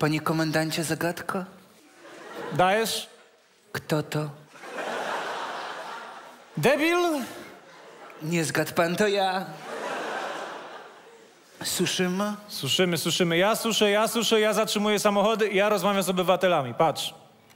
Panie komendancie, zagadka? Dajesz? Kto to? Debil? Nie zgadł pan, to ja. Suszymy? Suszymy. Ja suszę, ja zatrzymuję samochody i ja rozmawiam z obywatelami. Patrz.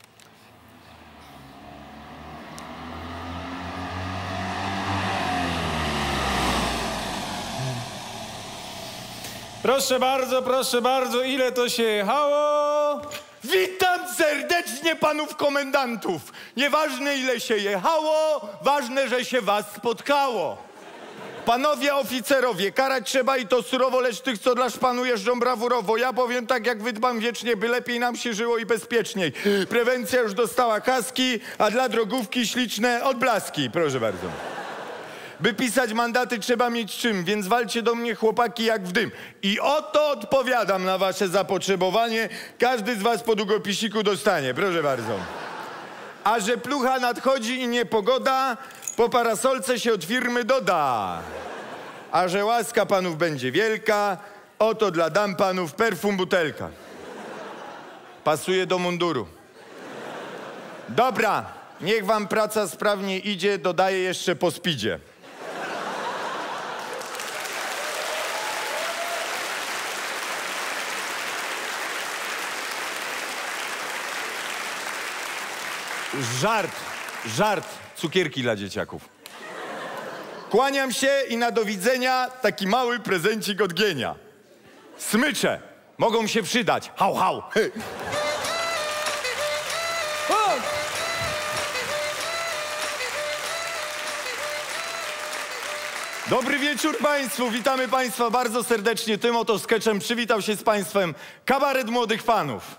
Proszę bardzo, ile to się jechało? Witam serdecznie panów komendantów. Nieważne ile się jechało, ważne, że się was spotkało. Panowie oficerowie, karać trzeba i to surowo, lecz tych, co dla szpanu jeżdżą brawurowo. Ja powiem tak, jak wy dbam wiecznie, by lepiej nam się żyło i bezpieczniej. Prewencja już dostała kaski, a dla drogówki śliczne odblaski. Proszę bardzo. By pisać mandaty trzeba mieć czym, więc walcie do mnie chłopaki jak w dym. I oto odpowiadam na wasze zapotrzebowanie. Każdy z was po długopisiku dostanie, proszę bardzo. A że plucha nadchodzi i niepogoda, po parasolce się od firmy doda. A że łaska panów będzie wielka, oto dla dam panów perfum butelka. Pasuje do munduru. Dobra, niech wam praca sprawnie idzie, dodaję jeszcze po spidzie. Żart, cukierki dla dzieciaków. Kłaniam się i na do widzenia taki mały prezencik od Gienia. Smycze, mogą się przydać. Hał, hał. Dobry wieczór państwu, witamy państwa bardzo serdecznie. Tym oto sketchem przywitał się z państwem kabaret młodych panów.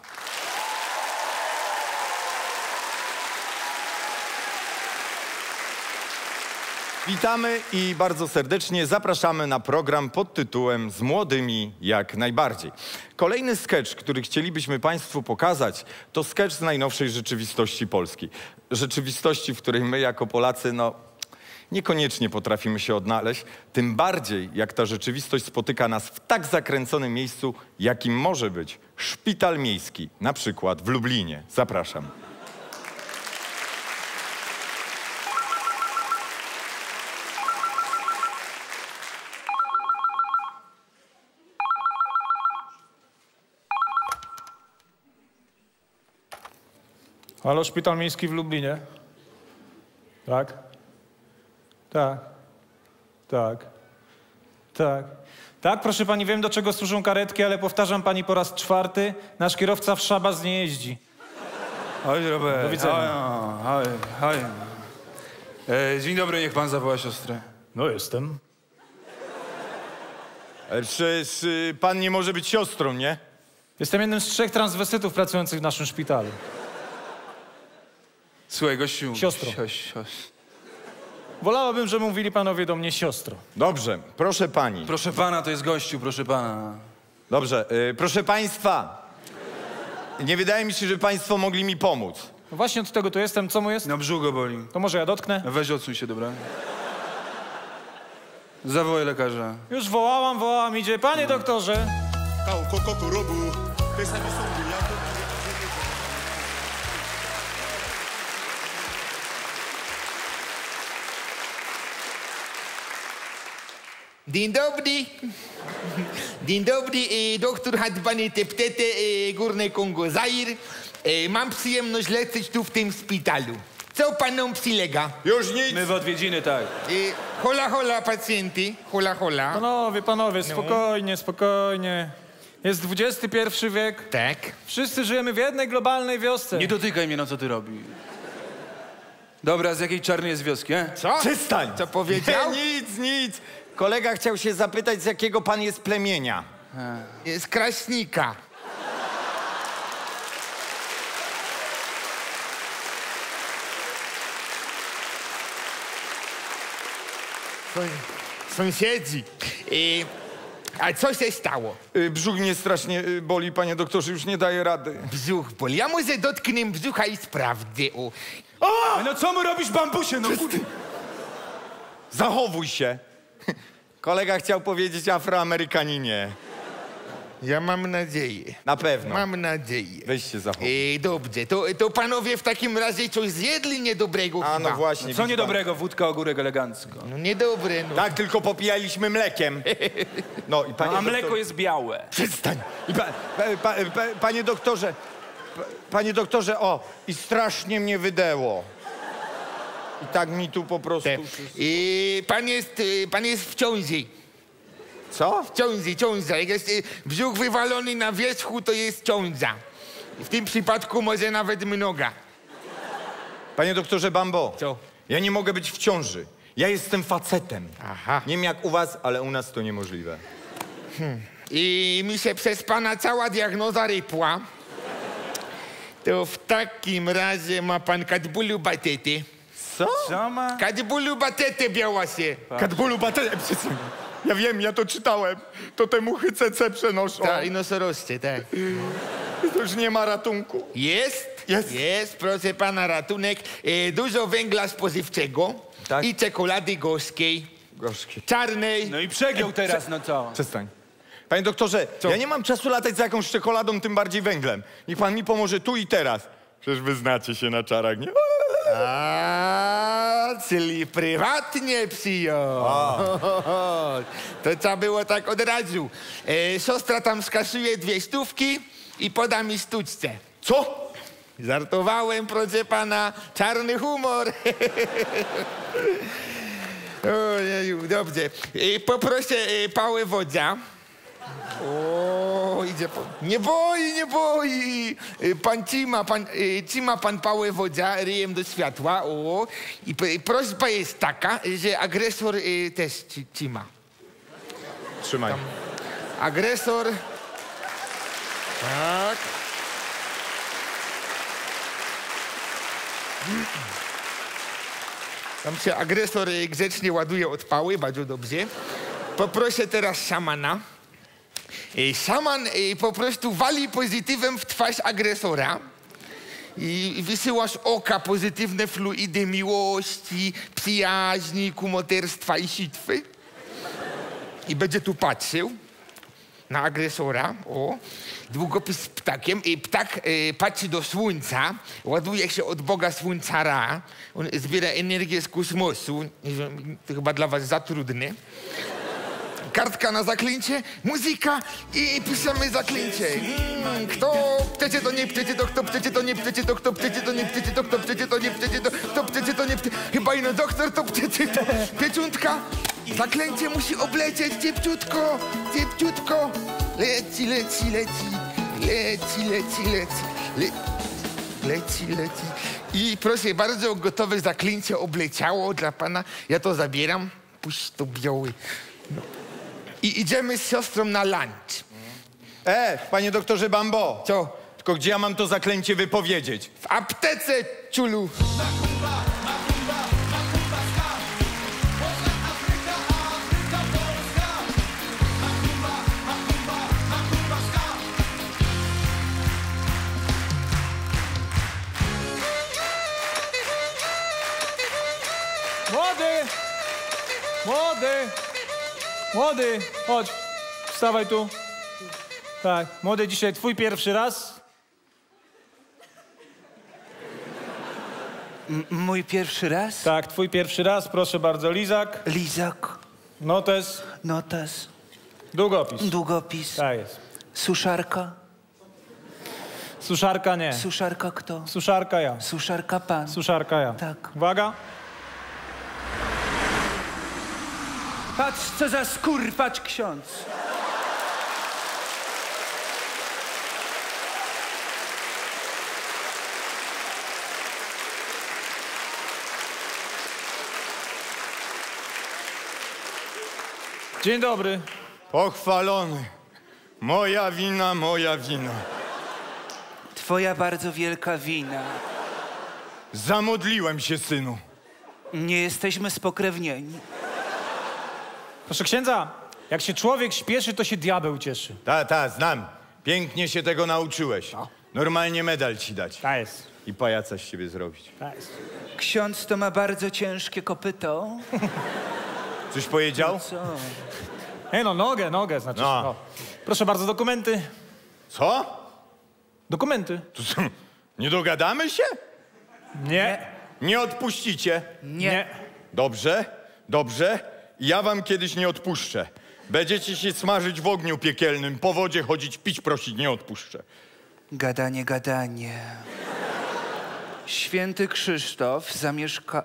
Witamy i bardzo serdecznie zapraszamy na program pod tytułem Z młodymi jak najbardziej. Kolejny sketch, który chcielibyśmy państwu pokazać, to sketch z najnowszej rzeczywistości Polski. Rzeczywistości, w której my jako Polacy, niekoniecznie potrafimy się odnaleźć, tym bardziej jak ta rzeczywistość spotyka nas w tak zakręconym miejscu, jakim może być szpital miejski, na przykład w Lublinie. Zapraszam. Halo, szpital miejski w Lublinie? Tak? Tak. Tak, proszę pani, wiem, do czego służą karetki, ale powtarzam pani po raz 4, nasz kierowca w szabas nie jeździ. Chodź, Robert. Do widzenia. Hoj. Dzień dobry, niech pan zawoła siostrę. No jestem. Przecież pan nie może być siostrą, nie? Jestem jednym z 3 transwestytów pracujących w naszym szpitalu. Słuchaj, gościu. Siostro. Wolałabym, żeby mówili panowie do mnie siostro. Dobrze, proszę pani. Proszę pana, to jest gościu, proszę pana. Dobrze, proszę państwa. Nie wydaje mi się, że państwo mogli mi pomóc. No właśnie od tego tu jestem. Co mu jest? No brzuch go boli. To może ja dotknę? Weź odsuń się, dobra? Zawołaj lekarza. Już wołałam, idzie. Panie doktorze! Dzień dobry. Dzień dobry, doktor Hadbany Teptete, Górne Kongo Zair. Mam przyjemność lecieć tu w tym szpitalu. Co panom przylega? Już nic. My w odwiedziny, tak. Hola, pacjenty. Hola. Panowie, spokojnie. Jest XXI wiek. Tak. Wszyscy żyjemy w jednej globalnej wiosce. Nie dotykaj mnie, no co ty robisz? Dobra, z jakiej czarnej jest wioski, Co? Przestań. Co powiedział? Nic. Kolega chciał się zapytać, z jakiego pan jest plemienia. Z Kraśnika. Sąsiedzi. A co się stało? Brzuch mnie strasznie boli, panie doktorze, już nie daje rady. Brzuch boli. Ja może dotknę brzucha i sprawdzę. No co mu robisz, bambusie, no kurde. Zachowuj się. Kolega chciał powiedzieć Afroamerykaninie. Ja mam nadzieję. Na pewno. Mam nadzieję. Weź się zachowuj. Dobrze, to panowie w takim razie coś zjedli niedobrego A chyba. no właśnie. Co widzi pan. niedobrego, wódka, ogórek elegancko. No niedobre, no. Tak, tylko popijaliśmy mlekiem. No i panie A mleko doktor... jest białe. Przestań. I panie doktorze, panie doktorze, o, i strasznie mnie wydęło. I tak mi tu po prostu... Pan jest w ciąży. Co? Ciąża. Jak jest brzuch wywalony na wierzchu, to jest ciąża. W tym przypadku może nawet mnoga. Panie doktorze Bambo. Co? Ja nie mogę być w ciąży. Ja jestem facetem. Aha. Nie wiem jak u was, ale u nas to niemożliwe. I mi się przez pana cała diagnoza rypła. To w takim razie ma pan kadbulu batety. Co? Co ma? Kadbulu batety biała się. Kadbulu batę. Ja wiem, ja to czytałem. To te muchy CC przenoszą. Ta i nosorożce, tak. To już nie ma ratunku. Jest, Jest. proszę pana, ratunek. Dużo węgla spożywczego Tak. i czekolady gorzkiej, Gorzkie. czarnej. No i przegiął teraz, no co? Przestań. Panie doktorze, Co? ja nie mam czasu latać za jakąś czekoladą, tym bardziej węglem. Niech pan mi pomoże tu i teraz. Przecież wy znacie się na czarach, nie? A, czyli prywatnie przyjął. To trzeba było tak od razu. Siostra tam skasuje 2 stówki i poda mi sztuczce. Co? Żartowałem, proszę pana, czarny humor. Ojeju, dobrze. Poproszę pałę wodzia. O, idzie pan. Nie boi. Trzyma pan pałę wodzia ryjem do światła. O, i prośba jest taka, że agresor też trzyma. Trzymaj. Agresor. Tak. Tam się agresor grzecznie ładuje od pały, bardzo dobrze. Poproszę teraz szamana. Szaman po prostu wali pozytywem w twarz agresora i wysyłasz oka pozytywne fluidy miłości, przyjaźni, kumoterstwa i sitwy. I będzie tu patrzył na agresora, o, długopis z ptakiem. I ptak patrzy do słońca, ładuje się od Boga Słońca Ra. On zbiera energię z kosmosu. To chyba dla was za trudne. Kartka na zaklęcie, muzyka i piszemy zaklęcie. Kto przecie to nie przecie to, kto przecie to nie przecie to, kto przecie to nie przecie to, kto przecie to nie przecie to, kto przecie to nie przecie. Chyba ino doktor to przecie to. Pieczątka, zaklęcie musi oblecieć ciepciutko, ciepciutko. Leci. I proszę bardzo, gotowe zaklęcie obleciało dla pana. Ja to zabieram. Puść to biały. No. I idziemy z siostrą na lunch. Panie doktorze Bambo. Co? Tylko gdzie ja mam to zaklęcie wypowiedzieć? W aptece, ciulu. Młody, chodź, wstawaj tu. Tak, młody, dzisiaj twój pierwszy raz. Mój pierwszy raz? Tak, twój pierwszy raz, proszę bardzo, lizak, Lizak, notes, notes, długopis. długopis, Tak jest. suszarka. Suszarka nie. Suszarka kto? Suszarka ja. Suszarka pan. Suszarka ja. Tak. Uwaga. Patrz, co za patrz ksiądz. Dzień dobry. Pochwalony. Moja wina, moja wina. Twoja bardzo wielka wina. Zamodliłem się, synu. Nie jesteśmy spokrewnieni. Proszę księdza, jak się człowiek śpieszy, to się diabeł cieszy. Ta, znam. Pięknie się tego nauczyłeś. Normalnie medal ci dać. Tak jest. I pajaca z ciebie zrobić. Tak jest. Ksiądz to ma bardzo ciężkie kopyto. Coś powiedział? Co? No, nogę znaczy. No. No. Proszę bardzo, dokumenty. Co? Dokumenty. To co, nie dogadamy się? Nie. Nie odpuścicie? Nie. Dobrze, dobrze. Ja wam kiedyś nie odpuszczę. Będziecie się smażyć w ogniu piekielnym, po wodzie chodzić, pić prosić, nie odpuszczę. Gadanie, gadanie. Święty Krzysztof zamieszka...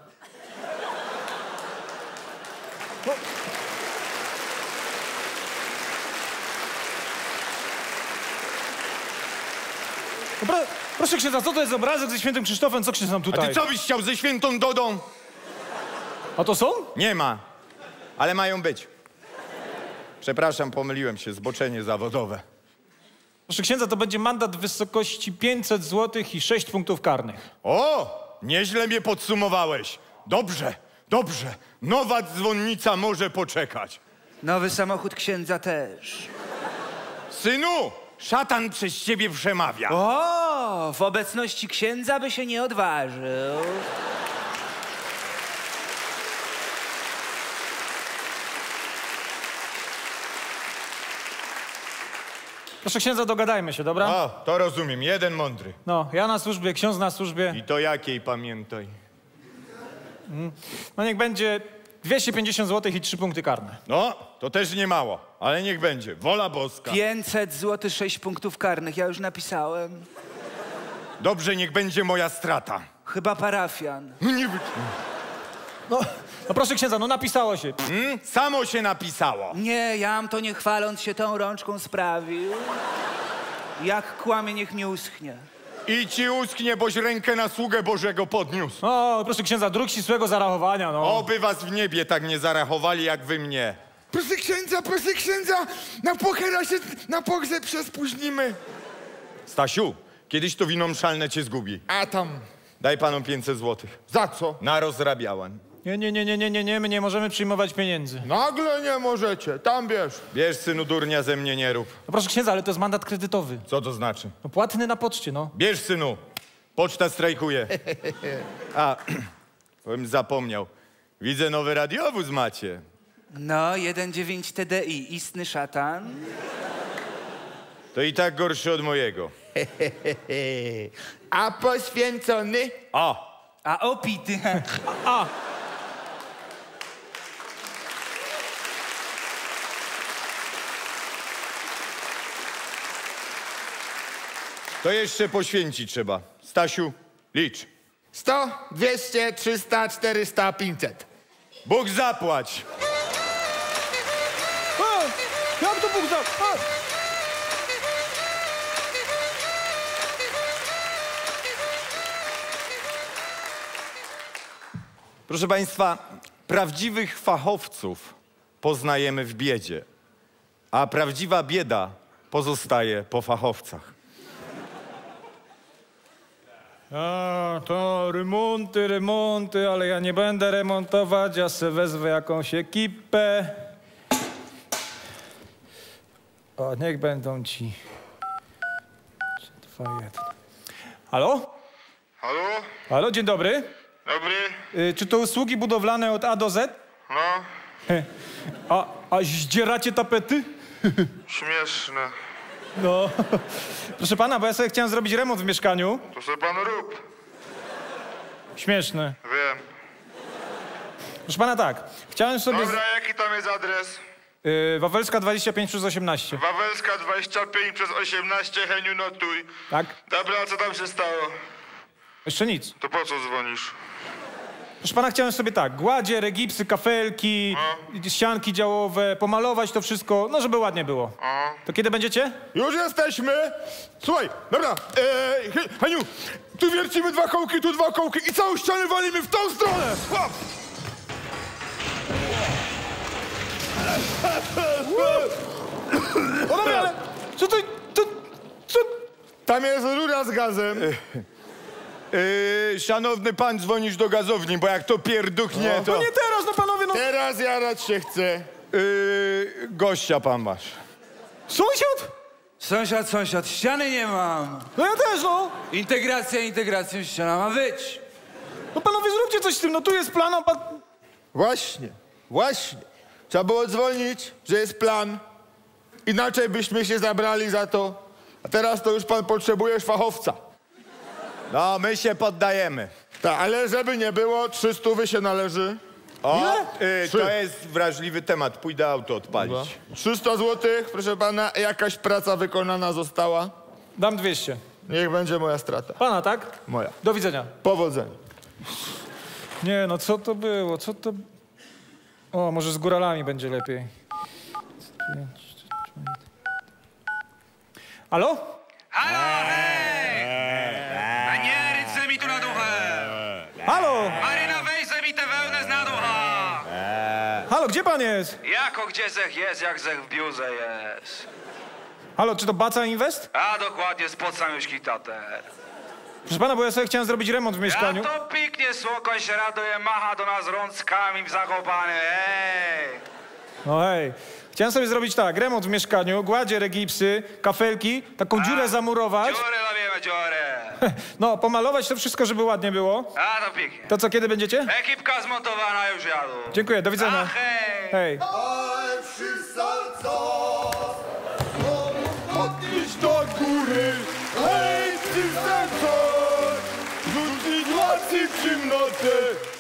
Proszę księdza, co to jest obrazek ze świętym Krzysztofem? Co ksiądz nam A tutaj? ty co byś chciał ze świętą Dodą? A to są? Nie ma, ale mają być. Przepraszam, pomyliłem się, zboczenie zawodowe. Proszę księdza, to będzie mandat w wysokości 500 zł i 6 punktów karnych. O, nieźle mnie podsumowałeś. Dobrze, dobrze. Nowa dzwonnica może poczekać. Nowy samochód księdza też. Synu, szatan przez ciebie przemawia. O, w obecności księdza by się nie odważył. Proszę księdza, dogadajmy się, dobra? O, to rozumiem, jeden mądry. No, ja na służbie, ksiądz na służbie. I to jakiej pamiętaj. No niech będzie 250 zł i 3 punkty karne. No, to też nie mało, ale niech będzie. Wola boska. 500 zł, 6 punktów karnych. Ja już napisałem. Dobrze, niech będzie moja strata. Chyba parafian. Nie, No proszę księdza, no napisało się. samo się napisało. Nie, jam to nie chwaląc się tą rączką sprawił. Jak kłamie, niech mi uschnie. I ci usknie, boś rękę na sługę Bożego podniósł. O, proszę księdza, dróg ścisłego zarachowania, no. Oby was w niebie tak nie zarachowali jak wy mnie. Proszę księdza, na pochera się na pogrzeb się spóźnimy. Stasiu, kiedyś to wino mszalne cię zgubi. A tam, Daj panom 500 złotych. za co? Na rozrabiałan. Nie, my nie możemy przyjmować pieniędzy. Nagle nie możecie, tam bierz. Bierz, synu, durnia ze mnie nie rób. No proszę księdza, ale to jest mandat kredytowy. Co to znaczy? No płatny na poczcie, no. Bierz, synu. Poczta strajkuje. A, bym zapomniał. Widzę, nowy radiowóz macie. No, 1,9 TDI, istny szatan. To i tak gorszy od mojego. A poświęcony? O, A opity. A, to jeszcze poświęcić trzeba. Stasiu, licz. 100, 200, 300, 400, 500. Bóg zapłać. jak to Bóg za... Proszę państwa, prawdziwych fachowców poznajemy w biedzie, a prawdziwa bieda pozostaje po fachowcach. A, to remonty, ale ja nie będę remontować, ja se wezwę jakąś ekipę. O, niech będą ci. 3, 2, 1. Halo? Halo? Halo, dzień dobry. Dobry? Czy to usługi budowlane od A do Z? No, A zdzieracie tapety? śmieszne. No. Proszę pana, bo ja sobie chciałem zrobić remont w mieszkaniu. To sobie pan rób. Śmieszne. Wiem. Proszę pana, tak. Chciałem sobie... Dobra, jaki tam jest adres? Wawelska 25/18. Wawelska 25/18, Heniu, notuj. Tak? Dobra, a co tam się stało? Jeszcze nic. To po co dzwonisz? Proszę pana, chciałem sobie tak, gładzie, regipsy, kafelki, ścianki działowe, pomalować to wszystko, no żeby ładnie było. To kiedy będziecie? Już jesteśmy! Słuchaj, dobra, Heniu, tu wiercimy 2 kołki, tu 2 kołki i całą ścianę walimy w tą stronę! Łap! Panowie, ale co to, co? Tam jest rura z gazem. Szanowny pan, dzwonisz do gazowni, bo jak to pierduchnie, No to... nie teraz, no panowie, no. Teraz jarać się chce. Gościa pan masz. Sąsiad? Sąsiad, ściany nie mam. No ja też, no. Integracja, ściana ma być. No panowie, zróbcie coś z tym, no tu jest plan, a pan... Właśnie. Trzeba było dzwonić, że jest plan. Inaczej byśmy się zabrali za to. A teraz to już pan potrzebujesz fachowca. No, my się poddajemy. Tak, ale żeby nie było, 300 się należy. O, Trzy. to jest wrażliwy temat. Pójdę auto odpalić. 300 złotych, proszę pana, jakaś praca wykonana została. Dam 200. Niech będzie moja strata. Pana, tak? Moja. Do widzenia. Powodzenia. Nie, no co to było? Co to... O, może z góralami będzie lepiej. Halo? Halo, hej! A nie ryć se mi tu na duchę! Halo? Maryna, weź se mi te wełnę z na ducha! Halo, gdzie pan jest? Jako gdzie zech jest, jak zech w biurze jest. Halo, czy to Baca Invest? A dokładnie, spod samiuszki tater. Proszę pana, bo ja sobie chciałem zrobić remont w mieszkaniu. Ja to piknie, słoko się raduje, macha do nas rączkami w Zakopane, hej! No hej. Chciałem sobie zrobić tak, remont w mieszkaniu, gładzie, gipsy, kafelki, taką dziurę zamurować. Dziurę robimy, dziurę. No, pomalować to wszystko, żeby ładnie było. A to piknie. To co, kiedy będziecie? Ekipka zmontowana, już jadą. Dziękuję, do widzenia. A hej! Hej. Podnieś do góry, hej, ty serce! Rzucić łasy w ciemnotę.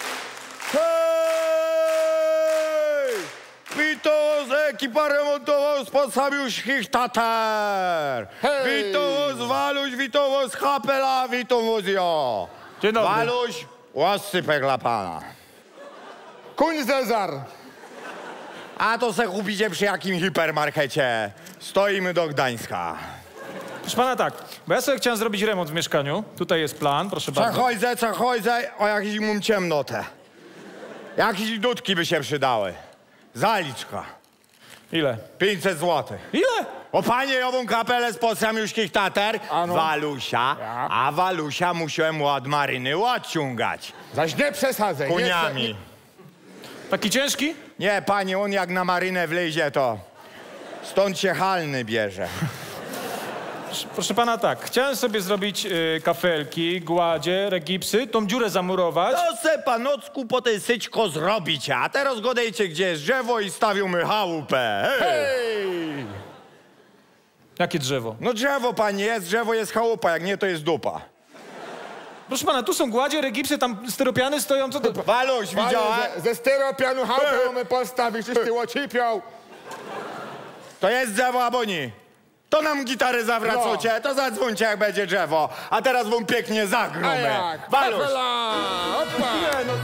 Hej! Wito z ekipa remontowa spod samiuszkich tater. Hej! Wito z Waluś, wito z Hapela, wito z jo. Dzień dobry. Waluś, łasypek dla pana. Kuń Cezar. A to se kupicie przy jakim hipermarkecie. Stoimy do Gdańska. Proszę pana, tak, bo ja sobie chciałem zrobić remont w mieszkaniu. Tutaj jest plan, proszę bardzo. Przechodzę, o jakiś mam ciemnotę. Jakieś dudki by się przydały. Zaliczka. Ile? 500 zł. Ile? O panie, ową kapelę spod samiuszkich tater, Walusia, a Walusia musiałem od Maryny odciągać. Zaś nie przesadzaj. Kuniami. Taki ciężki? Nie, panie, on jak na Marynę wlezie, to stąd się halny bierze. Proszę pana, tak, chciałem sobie zrobić kafelki, gładzie, gipsy, tą dziurę zamurować. To se panocku po tej syćko zrobicie, a teraz godejcie, gdzie jest drzewo i stawiamy chałupę. Hej! Jakie drzewo? No drzewo, panie, jest drzewo, jest chałupa, jak nie, to jest dupa. Proszę pana, tu są gładzie, gipsy, tam styropiany stoją, co to... Waluś, widziała? Ze styropianu chałupę mamy postawić, wszyscy łocipią. To jest drzewo, albo nie. To nam gitarę zawracacie, to zadzwońcie, jak będzie drzewo. A teraz wam pięknie A zagromy. jak? Waluś. Kapela! Opa! Nie, no...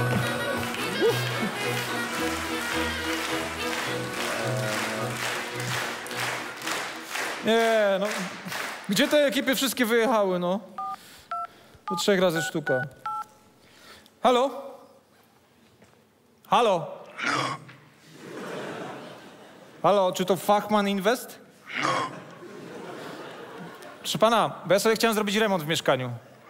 Nie, no... Gdzie te ekipy wszystkie wyjechały, no? Po 3 razy sztuka. Halo? Halo? Halo, czy to Fachman Invest? Proszę pana, bo ja sobie chciałem zrobić remont w mieszkaniu.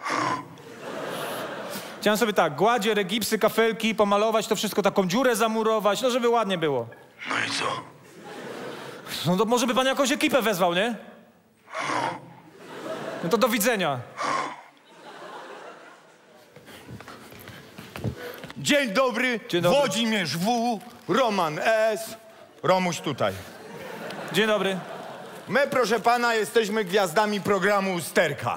Chciałem sobie tak, gładzie, gipsy, kafelki, pomalować to wszystko, taką dziurę zamurować, no żeby ładnie było. No i co? No to może by pan jakąś ekipę wezwał, nie? No to do widzenia. Dzień dobry, Dzień dobry. Włodzimierz W, Roman S, Romuś tutaj. Dzień dobry. My, proszę pana, jesteśmy gwiazdami programu Usterka.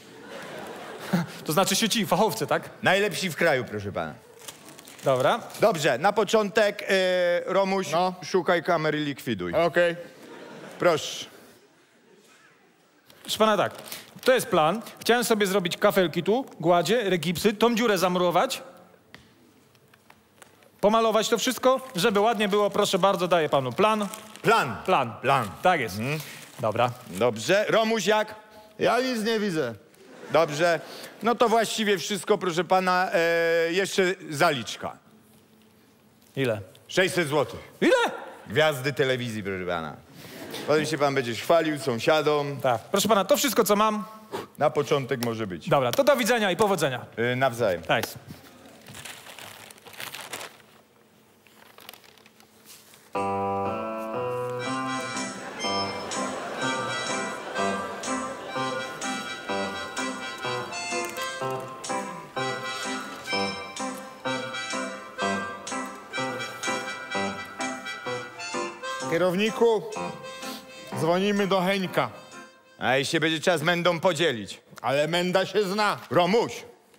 To znaczy się ci, fachowcy, tak? Najlepsi w kraju, proszę pana. Dobra. Dobrze, na początek, Romuś, No. szukaj kamery, likwiduj. Okej. Proszę. Proszę pana, tak. To jest plan. Chciałem sobie zrobić kafelki tu, gładzie, gipsy, tą dziurę zamurować. Pomalować to wszystko, żeby ładnie było. Proszę bardzo, daję panu plan. Plan. Plan. Plan. Tak jest. Dobra. Dobrze. Romuś jak? Ja nic nie widzę. Dobrze. No to właściwie wszystko, proszę pana. Jeszcze zaliczka. Ile? 600 zł. Ile? Gwiazdy telewizji, proszę pana. Potem się pan będzie chwalił sąsiadom. Tak. Proszę pana, to wszystko, co mam. Na początek może być. Dobra, to do widzenia i powodzenia. Nawzajem. Tak jest. Kierowniku, Dzwonimy do Heńka. A i się będzie trzeba z Mendą podzielić. Ale Menda się zna. Romuś.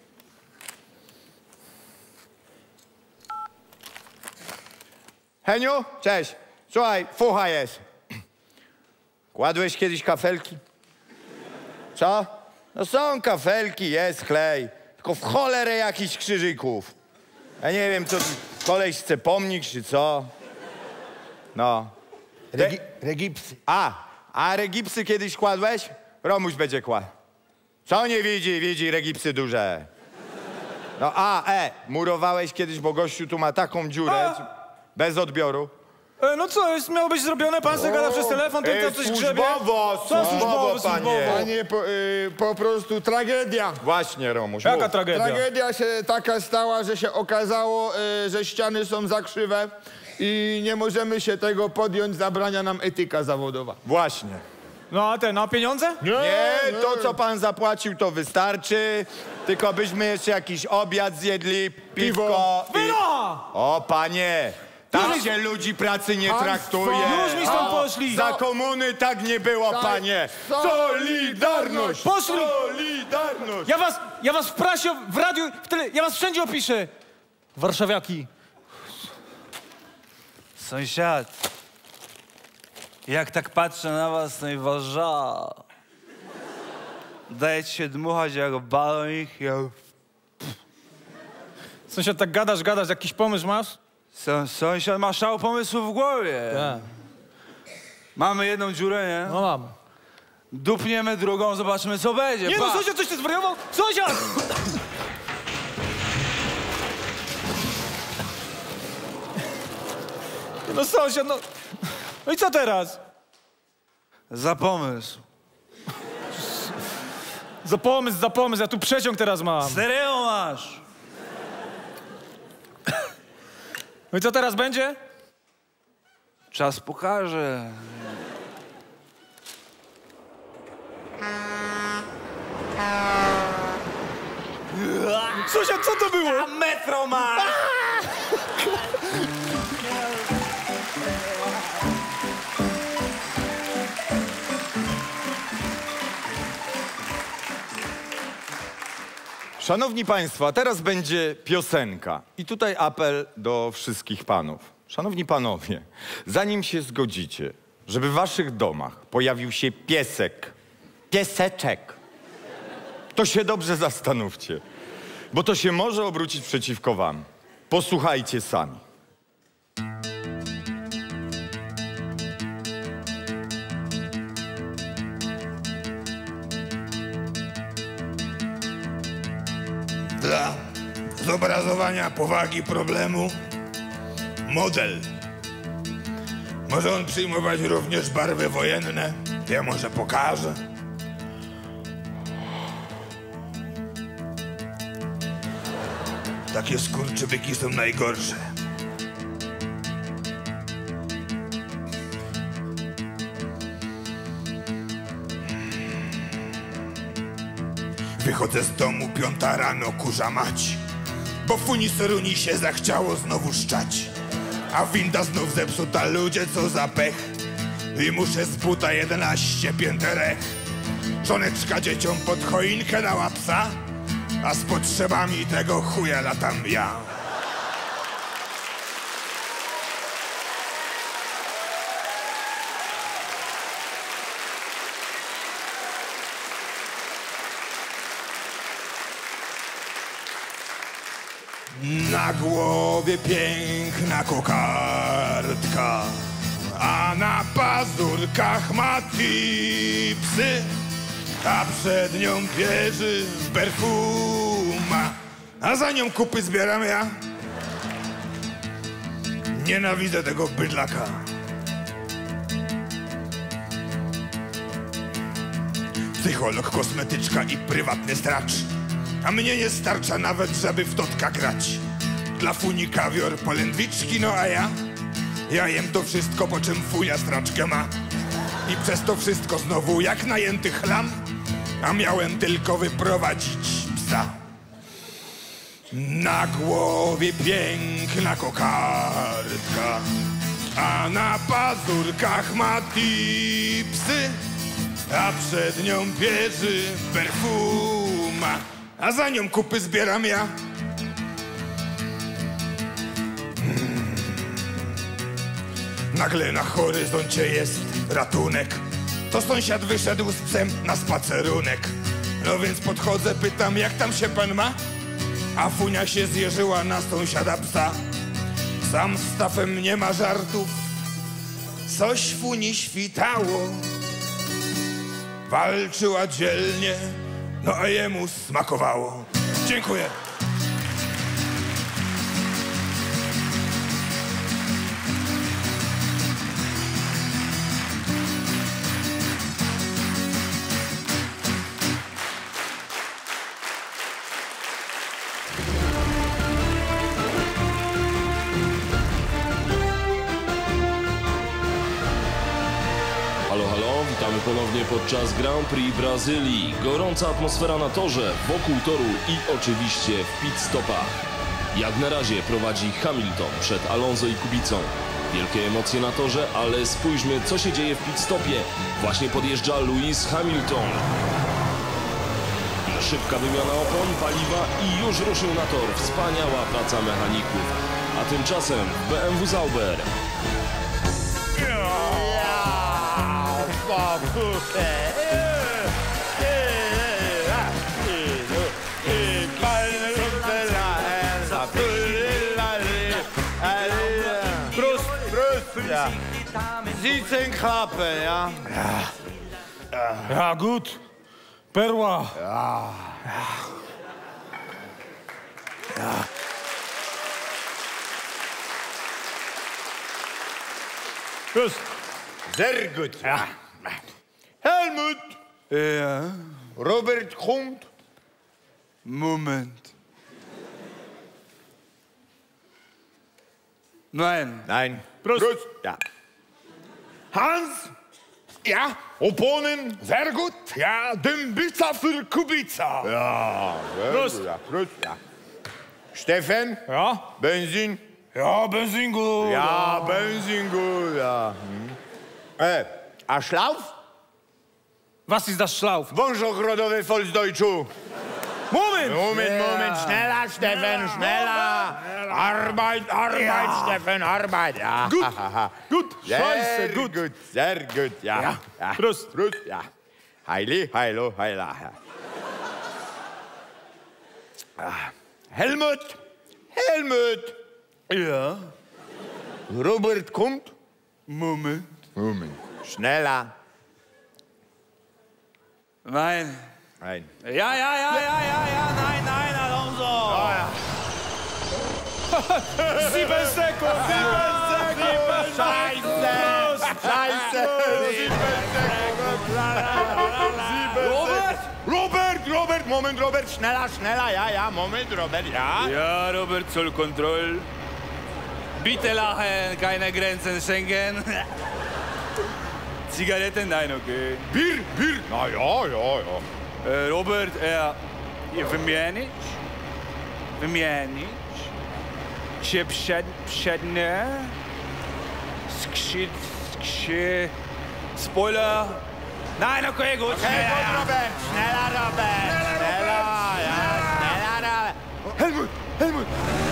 Heniu, cześć. Słuchaj, fucha jest. Kładłeś kiedyś kafelki? Co? No są kafelki, jest klej. Tylko w cholerę jakichś krzyżyków. Ja nie wiem, co koleś chce pomnik, czy co. No. Regipsy. A regipsy kiedyś kładłeś? Romuś będzie kładł. Co nie widzi? Widzi regipsy duże. No murowałeś kiedyś, bo gościu tu ma taką dziurę, bez odbioru. No co, miało być zrobione? Pan sobie gada przez telefon, ten tam coś grzebie? Służbowo, Co służbowo, panie. Panie, po prostu tragedia. Właśnie, Romuś. Jaka mów. tragedia? Tragedia się taka stała, że się okazało, że ściany są za krzywe i nie możemy się tego podjąć, zabrania nam etyka zawodowa. Właśnie. No a pieniądze? Nie, to co pan zapłacił, to wystarczy. Tylko byśmy jeszcze jakiś obiad zjedli, piwko. Wino! O, panie, tak się ludzi pracy nie traktuje. Już mi stąd poszli. Za komuny tak nie było, panie. Solidarność! Poszli. Solidarność! Ja was w prasie, w radiu, w tyle, ja was wszędzie opiszę. Warszawiaki. Sąsiad, jak tak patrzę na was, no i warza. Daje ci się dmuchać jak balonik. Sąsiad, tak gadasz, jakiś pomysł masz? Sąsiad ma szał pomysłu w głowie. Tak. Mamy jedną dziurę, nie? No mam. Dupniemy drugą, zobaczymy co będzie. Nie no, sąsiad, coś ty zwariował? Sąsiad! No sąsiad, no... No i co teraz? Za pomysł. Za pomysł, ja tu przeciąg teraz mam. Stereo masz. No i co teraz będzie? Czas pokaże. Sąsiad, co to było? Metro masz. Szanowni Państwo, a teraz będzie piosenka. I tutaj apel do wszystkich panów. Szanowni panowie, zanim się zgodzicie, żeby w waszych domach pojawił się pieseczek, to się dobrze zastanówcie, bo to się może obrócić przeciwko wam. Posłuchajcie sami. Dla zobrazowania powagi problemu model. Może on przyjmować również barwy wojenne. Ja może pokażę. Takie skurczybyki są najgorsze. Wychodzę z domu 5 rano, kurza mać, bo funiseruni się zachciało znowu szczać. A winda znów zepsuta, ludzie co za pech. I muszę z buta 11 pięterek. Żoneczka dzieciom pod choinkę dała psa, a z potrzebami tego chuja latam ja. Na głowie piękna kokardka, a na pazurkach ma tipsy, a przed nią bierze perfuma, a za nią kupy zbieram ja. Nienawidzę tego bydlaka. Psycholog, kosmetyczka i prywatny stracz, a mnie nie starcza nawet, żeby w totka grać. Dla funi kawior, polędwiczki, no a ja jem to wszystko, po czym fuja straczkę ma. I przez to wszystko znowu jak najęty chlam, a miałem tylko wyprowadzić psa. Na głowie piękna kokardka, a na pazurkach ma tipsy, a przed nią bierze perfuma, a za nią kupy zbieram ja. Nagle na horyzoncie jest ratunek. To sąsiad wyszedł z psem na spacerunek. No więc podchodzę, pytam, jak tam się pan ma? A Funia się zjeżyła na sąsiada psa. Sam z Stafem nie ma żartów. Coś Funi świtało. Walczyła dzielnie, no a jemu smakowało. Dziękuję. Halo, halo, witamy ponownie podczas Grand Prix Brazylii. Gorąca atmosfera na torze, wokół toru i oczywiście w pit-stopach. Jak na razie prowadzi Hamilton przed Alonso i Kubicą. Wielkie emocje na torze, ale spójrzmy, co się dzieje w pit-stopie. Właśnie podjeżdża Lewis Hamilton. Szybka wymiana opon, paliwa i już ruszył na tor. Wspaniała praca mechaników. A tymczasem BMW Sauber. Ja. Sitzen klappen, ja. Ja, gut. Perła. Prost. Sehr gut. Ja. Helmut, Ja, Robert kommt. Moment. Nein. Nein. Prost. Ja. Hans? Ja? Oponen? Sehr gut. Ja, Dymbica für Kubica. Ja, Prost. ja. Prost. Ja. Steffen, Ja? Benzin. Ja, Benzin gut. Ja, Benzin gut, ja. A Schlauf? Was ist das Schlauf? Wążogrodowy Volksdeutschu. Moment! Moment, schneller, Steffen, schneller. Arbeit, Steffen, Arbeit. Ja. Gut. Scheiße, Sehr gut. gut, sehr gut, ja. Ja. Prost. Prost, ja. Heili, heilo, heila. Helmut, Helmut. Ja, Robert kommt. Moment. Moment. Schneller. Nein. Nein. Ja, nein, Alonso. Sieben Sekund. Scheiße. Scheiße. Robert, Moment, Robert, schneller, ja, Moment, Robert, ja. Ja, Robert, Zollkontroll. Bitte lachen, keine Grenzen, Schengen. Zigaretten, nein, okay. Bier, na ja. Robert, wymienić? Się przednie? Spoiler? Nein, okay, gut. Hey, gut, Robert, schneller, ja, schneller. Helmut.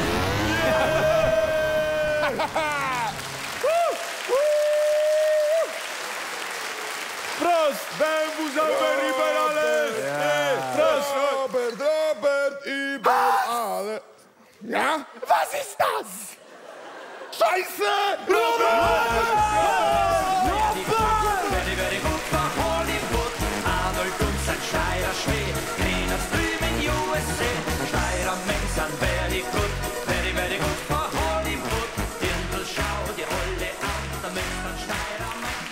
Prost. BMW Sauber Liberales. Prost. Robert i Berale. Ja? Was ist das? Scheiße! Very, very good for Hollywood. Arnold und sein Steirer Schmäh. Trainers drüben in USA. Steirer Mensch sind very good. Very, very good for Hollywood. Dirndl, schau dir alle an. Der Mensch ein Steirer Mann.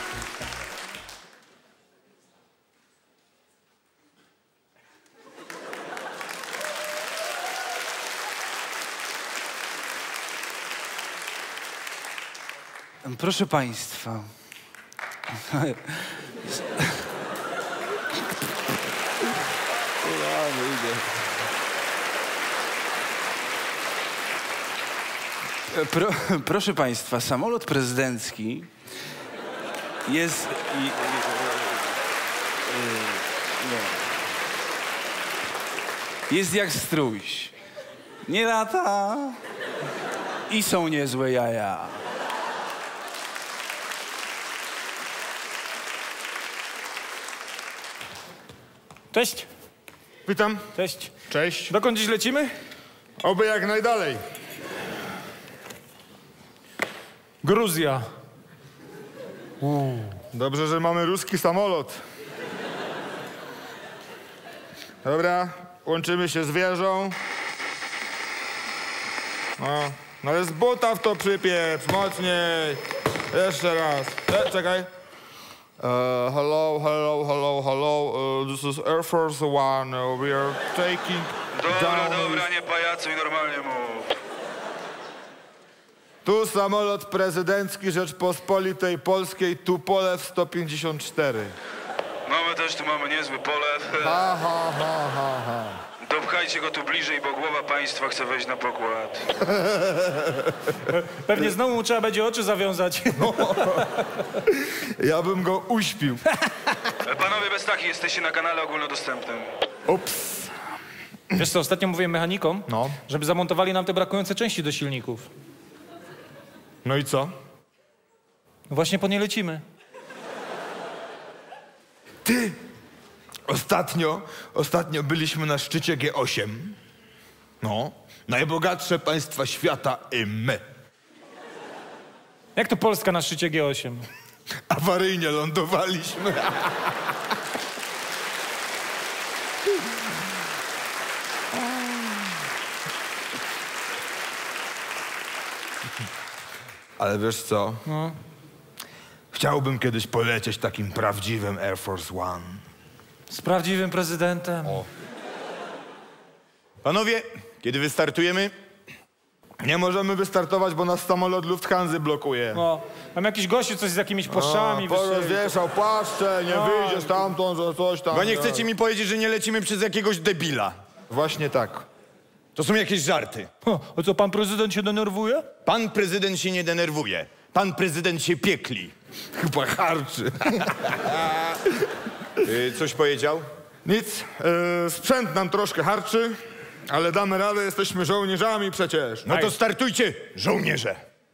Proszę państwa. Proszę państwa, samolot prezydencki jest... Jest jak strój. Nie lata i są niezłe jaja. Cześć. Witam. Cześć. Cześć. Dokąd dziś lecimy? Oby jak najdalej. Gruzja. Dobrze, że mamy ruski samolot. Dobra, łączymy się z wieżą. No ale z buta w to przypieprz, mocniej. Jeszcze raz. Czekaj. Hello. This is Air Force One. We are taking Dobra, nie pajacuj, normalnie mów. Tu samolot prezydencki Rzeczpospolitej Polskiej, Tupolew 154. Mamy też, tu mamy niezły polew. Ha. Dopchajcie go tu bliżej, bo głowa państwa chce wejść na pokład. Pewnie znowu mu trzeba będzie oczy zawiązać. Ja bym go uśpił. Panowie bez takich, jesteście na kanale ogólnodostępnym. Ups. Wiesz co, ostatnio mówiłem mechanikom, No. żeby zamontowali nam te brakujące części do silników. No i co? No właśnie po nie lecimy. Ty! Ostatnio byliśmy na szczycie G8. No, najbogatsze państwa świata i my. Jak to Polska na szczycie G8? Awaryjnie lądowaliśmy. Ale wiesz co? No. Chciałbym kiedyś polecieć takim prawdziwym Air Force One. Z prawdziwym prezydentem. Panowie, kiedy wystartujemy? Nie możemy wystartować, bo nas samolot Lufthansa blokuje. No, mam jakiś gościu coś z jakimiś płaszczami. Porozwieszał płaszcze, nie wyjdziesz tamtąd, że coś tam. Chyba nie chcecie mi powiedzieć, że nie lecimy przez jakiegoś debila. Właśnie tak. To są jakieś żarty. A co, pan prezydent się denerwuje? Pan prezydent się nie denerwuje. Pan prezydent się piekli. Chyba harczy. Coś powiedział? Nic, sprzęt nam troszkę harczy, ale damy radę, jesteśmy żołnierzami przecież. No to startujcie, żołnierze.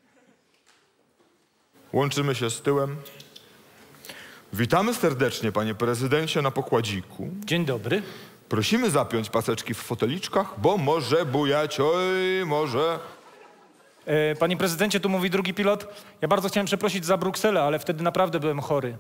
Łączymy się z tyłem. Witamy serdecznie, panie prezydencie, na pokładziku. Dzień dobry. Prosimy zapiąć paseczki w foteliczkach, bo może bujać, oj, może. Panie prezydencie, tu mówi drugi pilot. Ja bardzo chciałem przeprosić za Brukselę, ale wtedy naprawdę byłem chory.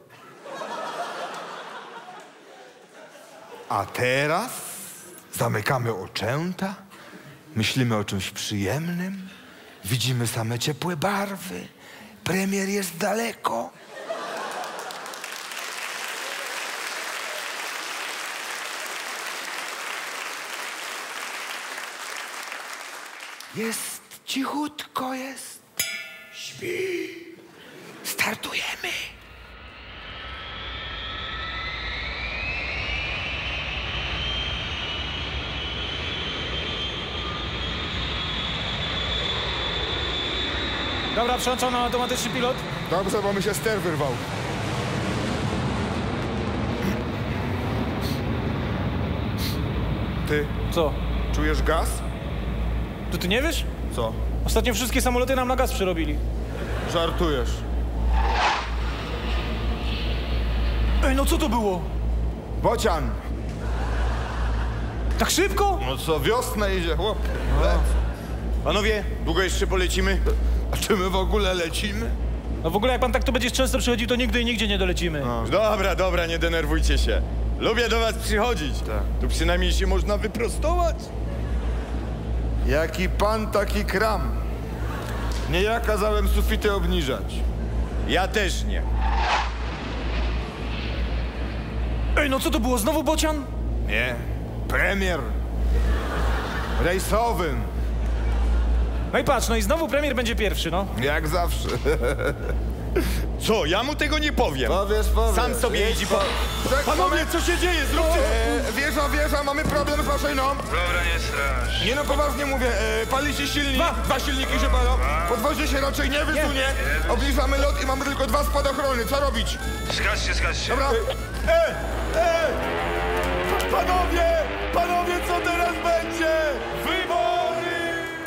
A teraz zamykamy oczęta, myślimy o czymś przyjemnym, widzimy same ciepłe barwy, premier jest daleko. Jest cichutko, jest. Śpi. Startujemy. Dobra, przełączono automatyczny pilot. Dobrze, bo mi się ster wyrwał. Ty, Co? czujesz gaz? To ty nie wiesz? Co? Ostatnio wszystkie samoloty nam na gaz przerobili. Żartujesz. Ej, no co to było? Bocian. Tak szybko? No co, wiosna idzie, chłop. Panowie, długo jeszcze polecimy? A czy my w ogóle lecimy? No w ogóle jak pan tak tu będziesz często przychodził, to nigdy i nigdzie nie dolecimy. Dobra, nie denerwujcie się. Lubię do was przychodzić. Tak. Tu przynajmniej się można wyprostować. Jaki pan, taki kram. Nie ja kazałem sufity obniżać. Ja też nie. Ej, no co to było? Znowu bocian? Nie. Premier. Rejsowym. No i patrz, no i znowu premier będzie pierwszy, no. Jak zawsze. Co, ja mu tego nie powiem. Powiesz. Sam sobie jeździ po... Tak, Panowie, co się dzieje? Zróbcie... Wieża, mamy problem z maszyną. Dobra, nie strasz. Nie no, poważnie mówię, pali się silnik, dwa silniki się palą, podwozie się raczej nie wysunie, obniżamy lot i mamy tylko 2 spadochrony, co robić? Skacz się. Dobra, Panowie, co teraz będzie? Wybory!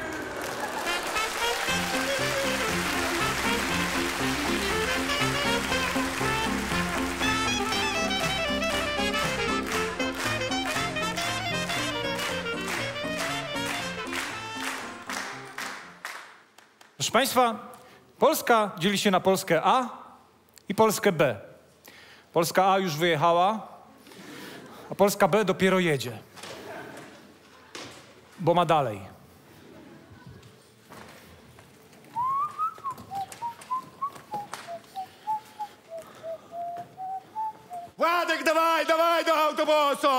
Proszę Państwa, Polska dzieli się na Polskę A i Polskę B. Polska A już wyjechała, a Polska B dopiero jedzie. Bo ma dalej. Władek, dawaj do autobusu!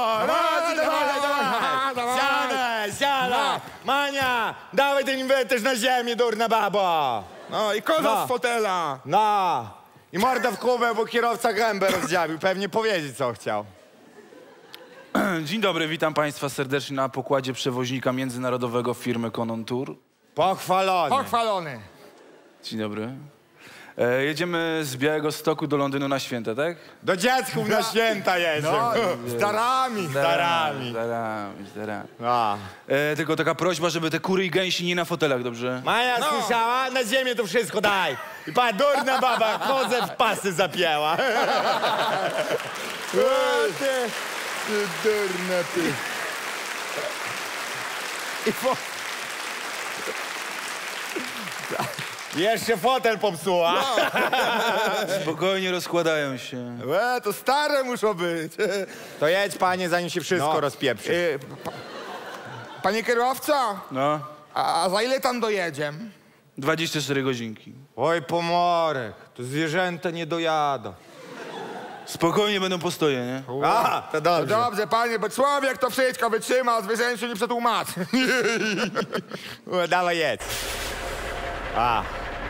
Dawaj! Siadaj! Mania, dawaj ten inwentarz na ziemię, durna babo! no i koza z fotela. No! I morda w kubę, bo kierowca gębę rozdziabił. Pewnie powiedzieć, co chciał. Dzień dobry, witam Państwa serdecznie na pokładzie przewoźnika międzynarodowego firmy Conon Tour. Pochwalony. Dzień dobry. Jedziemy z Białegostoku do Londynu na święta, tak? Do dziecków na święta jeżdżę. No, starami. No. Tylko taka prośba, żeby te kury i gęsi nie na fotelach, dobrze? Maja słyszała? Na ziemię to wszystko daj. I pa, durna baba, chodzę w pasy zapięła. Ty durna, ty. Jeszcze fotel popsuła. Spokojnie rozkładają się. To stare muszą być. To jedź, panie, zanim się wszystko rozpieprzy. Panie kierowco, No, a za ile tam dojedziemy? 24 godzinki. Oj, pomorek, to zwierzęta nie dojadą. Spokojnie będą postoje, nie? A, to No dobrze. dobrze, panie, bo człowiek to wszystko wytrzyma, a zwierzęciu nie przetłumaczy. Dawaj, jedź. A.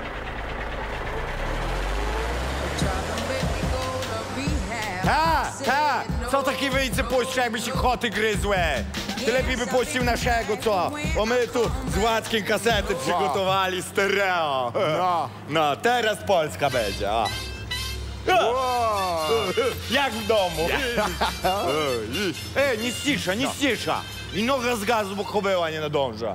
Ta, co taki wyjdzie puszcza, jakby się koty gryzły? Ty lepiej by puścił naszego, co? Bo my tu z Łackiem kasety przygotowali stereo. No, teraz Polska będzie, a. Jak w domu. Ej, nie ścisza. I noga z gazu, bo chobeła nie nadąża.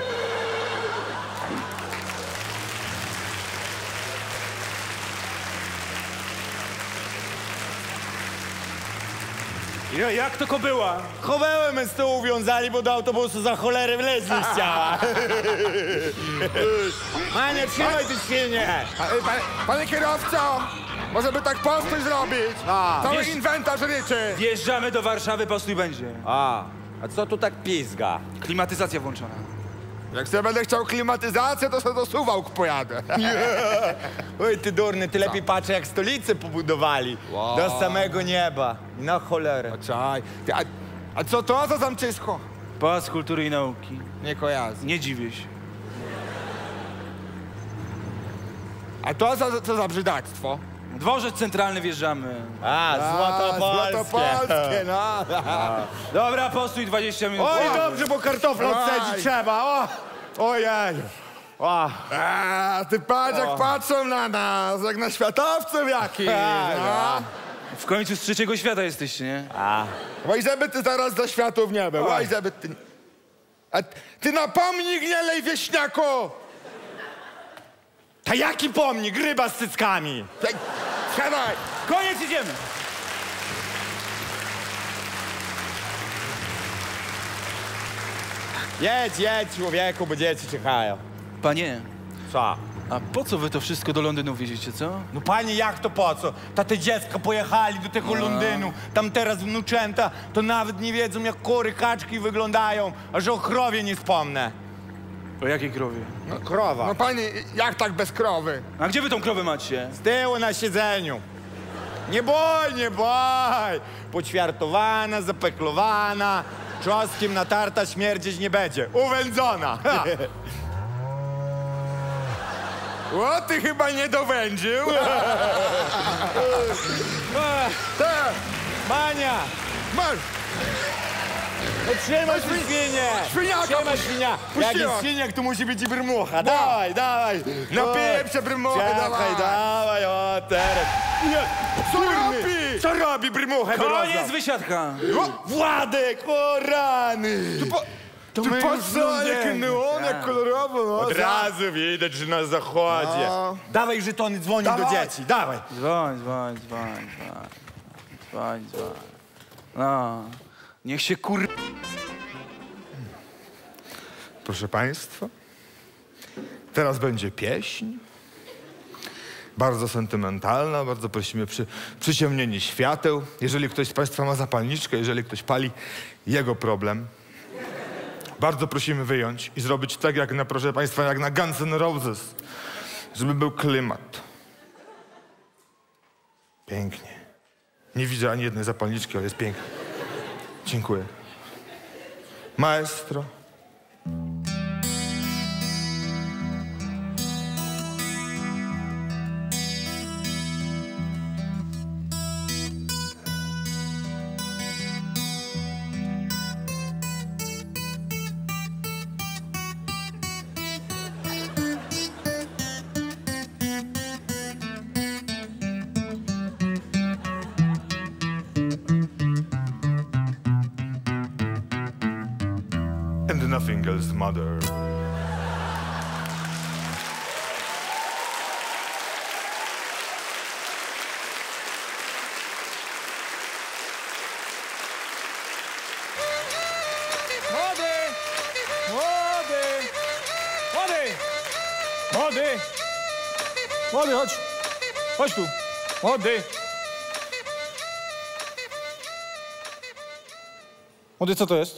Jak to kobyła? Chowełę my z tyłu wiązali, bo do autobusu za cholerę wleźli z ciała. Mania, trzymaj ty świnie. Panie kierowco, może by tak postój zrobić? Cały inwentarz ryczy. Wjeżdżamy do Warszawy, postój będzie. A co tu tak pizga? Klimatyzacja włączona. Jak sobie będę chciał klimatyzację, to sobie do Suwałk pojadę. Oj, ty durny, ty lepiej patrz, jak stolicę pobudowali. Do samego nieba. Na cholerę. Czaj. A co to za zamczysko? Pałac Kultury i Nauki. Nie kojarzę. Nie dziwię się. A to co za brzydactwo? Dworzec centralny wjeżdżamy. A, Złotopolskie, no. Dobra, postój 20 minut. Oj, dobrze, bo kartofla odcedzić trzeba. O! Ojej. O. Ty patrz, jak patrzą na nas, jak na światowców jakich. No. W końcu z trzeciego świata jesteście, nie? Oj, żeby ty zaraz do światów nie był. Oj, żeby ty... A ty na pomnik nie lej, wieśniaku! Ta jaki pomnik? Ryba z cyckami. Siadaj! Koniec, idziemy! Jedź, człowieku, bo dzieci czekają. Panie, Co? a po co wy to wszystko do Londynu wieziecie, co? No panie, jak to po co? Te dziecka pojechali do tego Londynu. Tam teraz wnuczęta to nawet nie wiedzą, jak kury, kaczki wyglądają. A że o krowie nie wspomnę. O jakiej krowie? No, krowa. No panie, jak tak bez krowy? A gdzie wy tą krowę macie? Z tyłu na siedzeniu. Nie boj! Poćwiartowana, zapeklowana, czosnkiem natarta, śmierdzieć nie będzie. Uwędzona. O, ty chyba nie dowędził. Mania! Masz! Trzymaj świnię! Świniaka! Trzymaj świnia! Jak Puściła. jest świniak, to musi być i brmucha. Dawaj, dawaj! Napiję się brymuchę, Czekaj, dawaj, o teraz. Co robi? Co robi brymuchę? Koniec wysiadka. Władek, o rany! Ty patrz na jakie neony, Tak. kolorowo, no. Od razu widać, że na zachodzie. Dawaj żetony, dzwoni do dzieci, dawaj. Dzwoń. No, niech się Proszę państwa, teraz będzie pieśń. Bardzo sentymentalna, bardzo prosimy przyciemnienie świateł. Jeżeli ktoś z państwa ma zapalniczkę, jeżeli ktoś pali, jego problem. Bardzo prosimy wyjąć i zrobić tak, jak na, proszę państwa, jak na Guns N' Roses, żeby był klimat. Pięknie. Nie widzę ani jednej zapalniczki, ale jest pięknie. Dziękuję. Maestro. And nothing else, mother. Młody, chodź. Chodź tu. Młody. Młody, co to jest?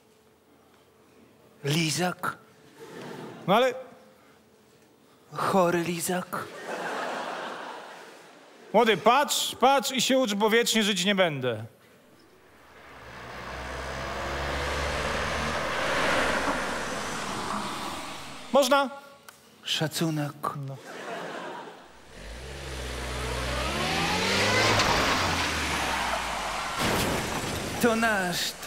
Lizak. No ale... Chory lizak. Młody, patrz i się ucz, bo wiecznie żyć nie będę. Można? Szacunek. No. To nasz, to...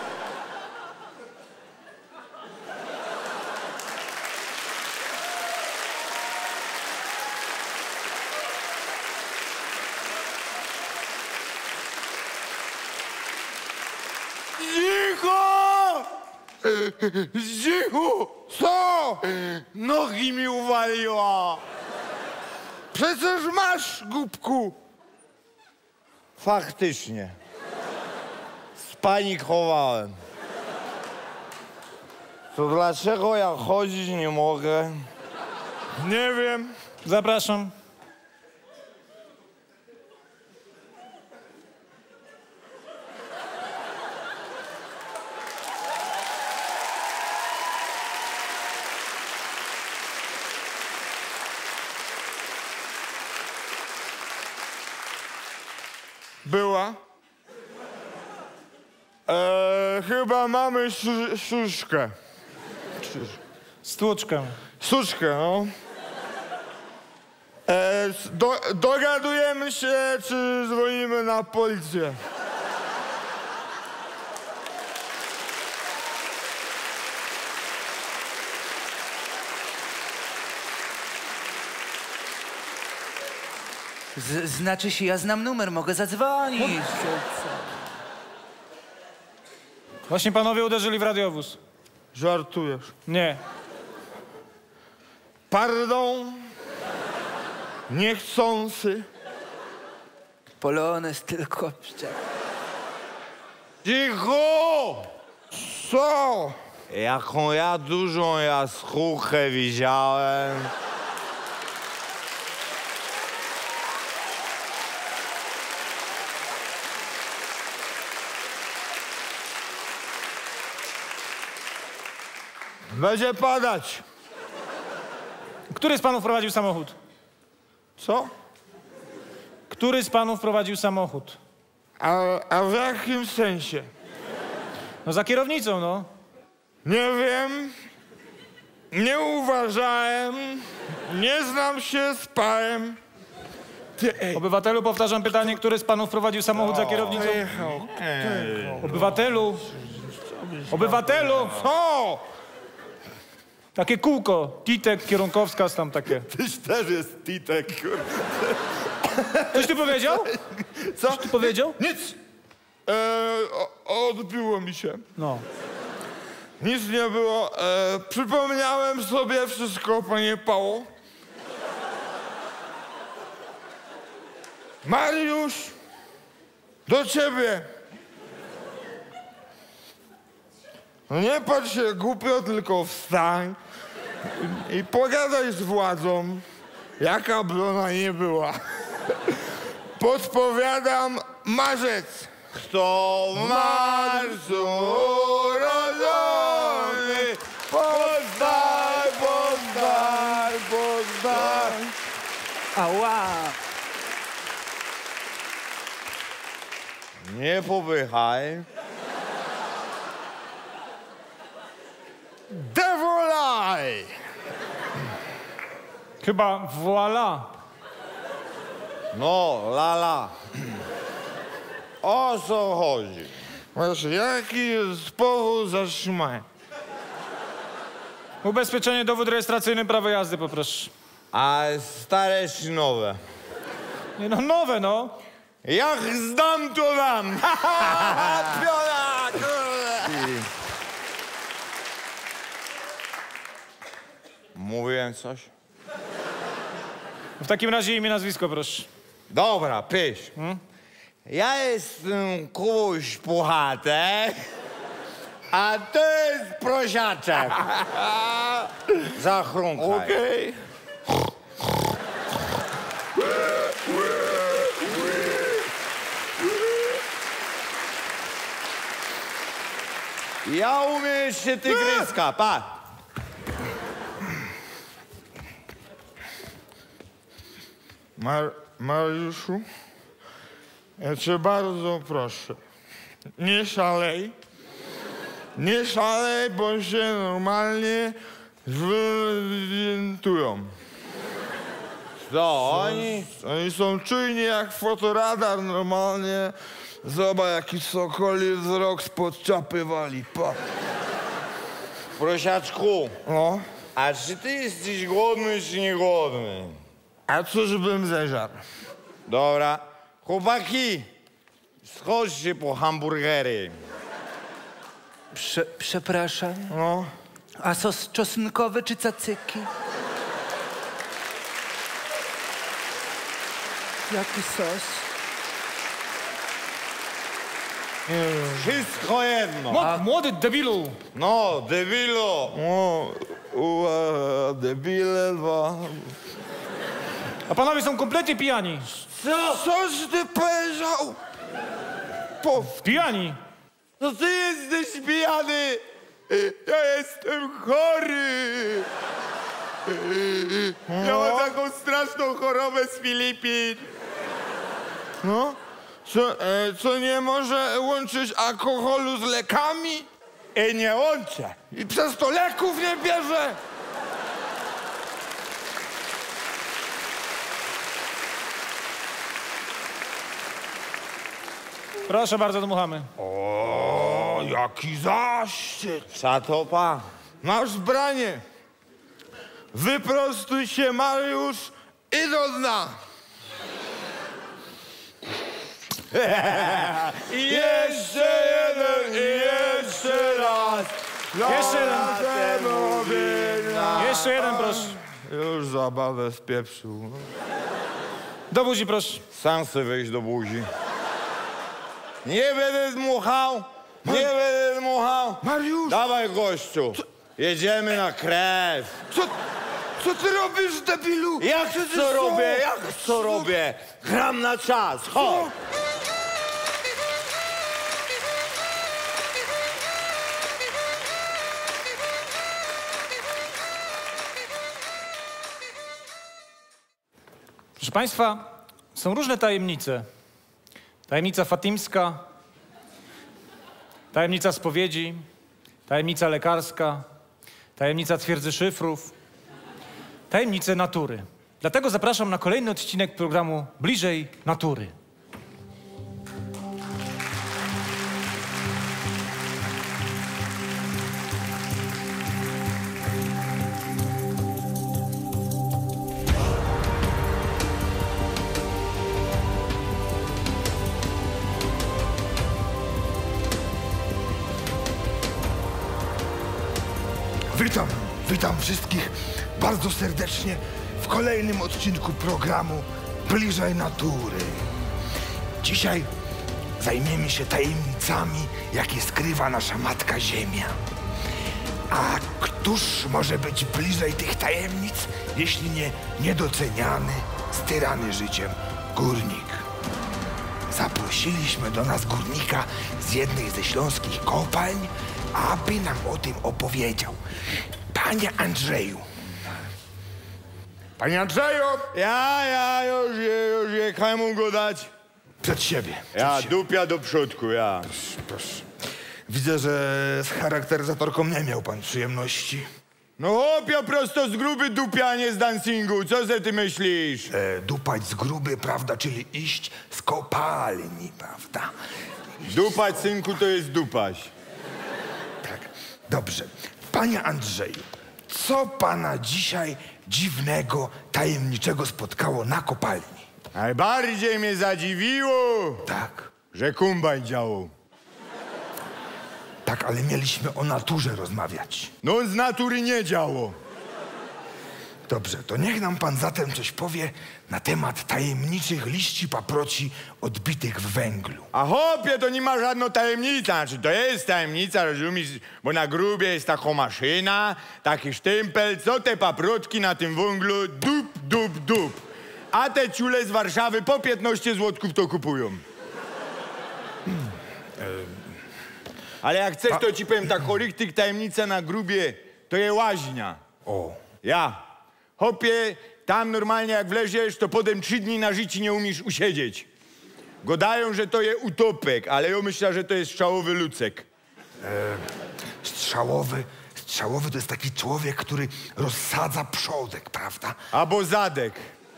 Cicho! Cicho! Co? Nogi mi uwaliła. Przecież masz, głupku. Faktycznie. Spanikowałem. To dlaczego ja chodzić nie mogę? Nie wiem. Zapraszam. Była. Chyba mamy szuszkę. Stłuczkę. Suszkę, no. Dogadujemy się, czy dzwonimy na policję. Znaczy się, ja znam numer, mogę zadzwonić. Właśnie panowie uderzyli w radiowóz. Żartujesz. Nie. Pardon. Niechcący. Polonez tylko... Cicho! Co? Jaką ja dużą jaskółkę widziałem. Będzie padać. Który z panów prowadził samochód? Co? Który z panów prowadził samochód? A w jakim sensie? No za kierownicą, no. Nie wiem. nie uważałem, nie znam się z pałem. Obywatelu, powtarzam pytanie, który z panów prowadził samochód za kierownicą? Obywatelu! Obywatelu! Co? Takie kółko, Titek, kierunkowskaz tam takie. Tyś też jest Titek, kurde. Coś ty powiedział? Co? Coś ty powiedział? Nic. Odbiło mi się. No. Nic nie było. Przypomniałem sobie wszystko, panie Pało. Mariusz, do ciebie. No nie patrz się głupio, tylko wstań i pogadaj z władzą, jaka by ona nie była. Podpowiadam, marzec. Kto w marcu urodzony, poznaj, poznaj, poznaj. Ała! Nie popychaj. Devolaj! Chyba voila. No, lala. O co chodzi? Masz, jaki jest powód zatrzymania? Ubezpieczenie, dowód rejestracyjny, prawo jazdy, poproszę. A stare czy nowe? Nie no, nowe, no. Jak zdam, to dam. Mówiłem coś? W takim razie imię, nazwisko, proszę. Dobra, pyś. Ja jestem Kuś Puchatek, a to jest Prosiaczek. Zachrumkaj. Okej. Ja umiem jeszcze tygryska, pa. Mariuszu, ja cię bardzo proszę, nie szalej. Nie szalej, bo się normalnie zorientują. Co, oni? Oni są czujni jak fotoradar normalnie. Zobacz, jaki sokoli wzrok spod czapy wali, pa. Prosiaczku, No, a czy ty jesteś głodny, czy nie głodny? a cóż bym zeżarł? Dobra. Chłopaki, schodźcie po hamburgery. Przepraszam. No, A sos czosnkowy czy cacyki? Jaki sos? Wszystko jedno. Młody debilu. No, debilu. o, debile dwa. A panowie są kompletnie pijani. Coś ty powiedział? Pijani. To ty jesteś pijany. Ja jestem chory. Ja mam taką straszną chorobę z Filipin. No, co nie może łączyć alkoholu z lekami? Nie łączę. I przez to leków nie bierze? Proszę bardzo, dmuchamy. O, jaki zaszczyt. Szatopa. Masz branie. Wyprostuj się, Mariusz, i do dna. I jeszcze jeden, i jeszcze raz. Jeszcze jeden. Jeszcze jeden, proszę. Już zabawę spieprzył. Do buzi, proszę. Sam chcę wejść do buzi. Nie będę dmuchał. Nie będę dmuchał. Mariusz! Dawaj, gościu. Jedziemy na krew. Co ty robisz, debilu? Jak co robię? Jak co robię? Gram na czas. Chodź. Proszę państwa, są różne tajemnice. Tajemnica fatimska, tajemnica spowiedzi, tajemnica lekarska, tajemnica twierdzy szyfrów, tajemnice natury. Dlatego zapraszam na kolejny odcinek programu Bliżej Natury. Witam wszystkich bardzo serdecznie w kolejnym odcinku programu Bliżej Natury. Dzisiaj zajmiemy się tajemnicami, jakie skrywa nasza Matka Ziemia. A któż może być bliżej tych tajemnic, jeśli nie niedoceniany, styrany życiem górnik? Zaprosiliśmy do nas górnika z jednej ze śląskich kopalń, aby nam o tym opowiedział. Panie Andrzeju. Panie Andrzeju! Ja już jechałem mu go dać. Przed siebie. Dupia do przodku, ja. Proszę. Widzę, że z charakteryzatorką nie miał pan przyjemności. No chłopie, prosto z gruby dupia, a nie z dancingu. Co se ty myślisz? Dupać z gruby, prawda, czyli iść z kopalni, prawda? Dupać, synku, to jest dupać. Tak, dobrze. Panie Andrzeju, co pana dzisiaj dziwnego, tajemniczego spotkało na kopalni? Najbardziej mnie zadziwiło, Tak. że kombajn działał. Tak, ale mieliśmy o naturze rozmawiać. No on z natury nie działo. Dobrze, to niech nam pan zatem coś powie na temat tajemniczych liści paproci odbitych w węglu. A chłopie, to nie ma żadna tajemnica. Znaczy, to jest tajemnica, rozumiesz, bo na grubie jest taka maszyna, taki sztympel, co te paprotki na tym węglu dup. A te ciule z Warszawy po 15 złotków to kupują. Ale jak chcesz, to ci powiem tak, chorych tajemnica na grubie, to je łaźnia. O. Hopie, tam normalnie jak wleziesz, to potem 3 dni na życie nie umiesz usiedzieć. Godają, że to je utopek, ale ja myślę, że to jest strzałowy lucek. Strzałowy to jest taki człowiek, który rozsadza przodek, prawda? Albo zadek.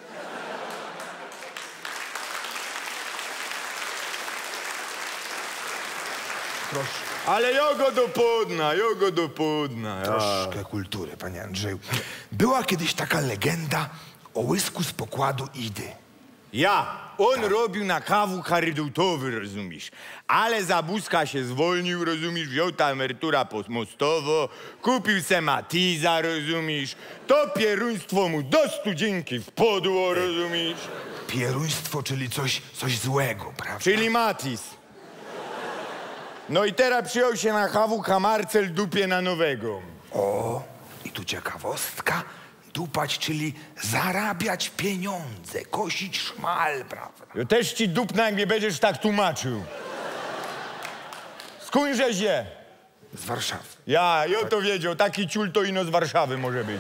Proszę. Ale jogo do podna. Troszkę kultury, panie Andrzeju. Była kiedyś taka legenda o łysku z pokładu Idy. On robił na kawu charytutowy, rozumiesz. Ale za Buzka się zwolnił, rozumiesz, wziął ta emerytura mostowo, kupił se Matiza, rozumiesz. To pieruństwo mu do studzienki wpadło, rozumiesz. Pieruństwo, czyli coś złego, prawda? Czyli Matiz. No i teraz przyjął się na kawu kamarcel dupie na nowego. O, i tu ciekawostka. Dupać, czyli zarabiać pieniądze, kosić szmal, prawda? Ja też ci dupnę, jak mnie będziesz tak tłumaczył. Skądżeś je? Z Warszawy. Ja to wiedział, taki ciul to ino z Warszawy może być.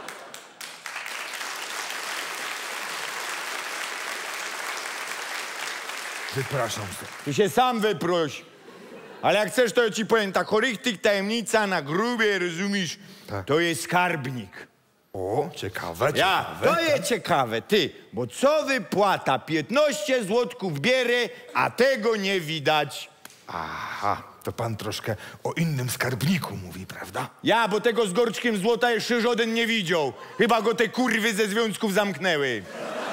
Wypraszam sobie. Ty się sam wyproś. Ale jak chcesz, to ja ci powiem, ta chorych tajemnica na grubie, rozumiesz, Tak. to jest skarbnik. O, ciekawe. To jest ciekawe, ty, bo co wypłata 15 złotków bierę, a tego nie widać. Aha, to pan troszkę o innym skarbniku mówi, prawda? Bo tego z gorczkiem złota jeszcze żaden nie widział. Chyba go te kurwy ze związków zamknęły.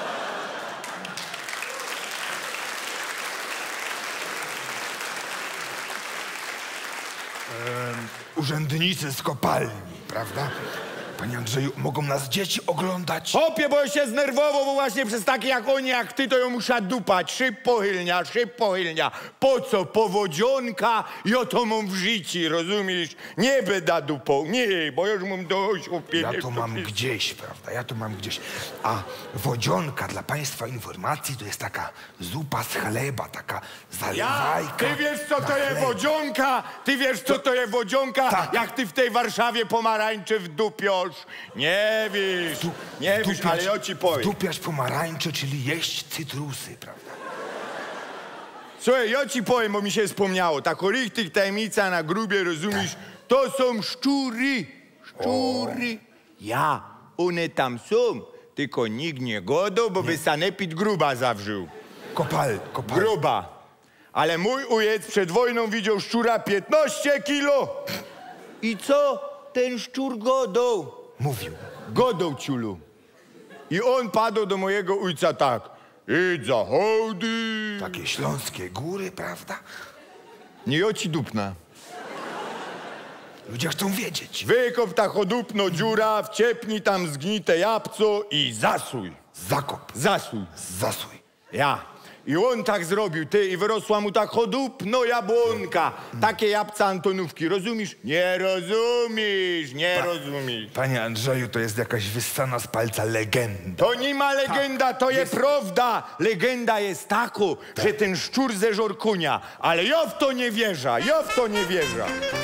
Urzędnicy z kopalni, prawda? Panie Andrzeju, mogą nas dzieci oglądać? Hopie, bo się znerwował, bo właśnie przez takie jak oni, jak ty, to ją muszę dupać. Szyb pochylnia. Po co? Powodzionka, ja to mam w życiu, rozumiesz? Nie będę dupą, nie, bo już mam dość opinie. Ja to mam gdzieś, prawda? A wodzionka, dla państwa informacji, to jest taka zupa z chleba, taka zalewajka. Ty wiesz, co to jest wodzionka? Ty wiesz, co to jest wodzionka? Tak. Jak ty w tej Warszawie pomarańcze wdupiasz? Nie wiesz, ale ja ci powiem. Wdupiać pomarańcze, czyli jeść cytrusy, prawda? Słuchaj, ja ci powiem, bo mi się wspomniało. Ta chorych tajemnica na grubie, rozumiesz, to są szczury. szczury. Ja, one tam są, tylko nikt nie godał, bo by sanepid gruba zawrzył. Kopal. Gruba. Ale mój ujec przed wojną widział szczura 15 kilo. I co ten szczur godał? Mówił. Godał, ciulu. I on padł do mojego ojca tak. Idź za hołdy. Takie śląskie góry, prawda? Nie oci dupna. Ludzie chcą wiedzieć. Wykop ta chodupno dziura, wciepnij tam zgnite jabłco i zasuj. Zakop. Zasuj. Zasuj. Ja. I on tak zrobił, ty, i wyrosła mu ta chodupno jabłonka. Takie jabłca Antonówki, rozumiesz? Nie rozumiesz, nie rozumiesz. Panie Andrzeju, to jest jakaś wyssana z palca legenda. To nie ma legenda, to jest prawda. Legenda jest taką, że ten szczur zeżor kunia. Ale ja w to nie wierzę, ja w to nie wierzę.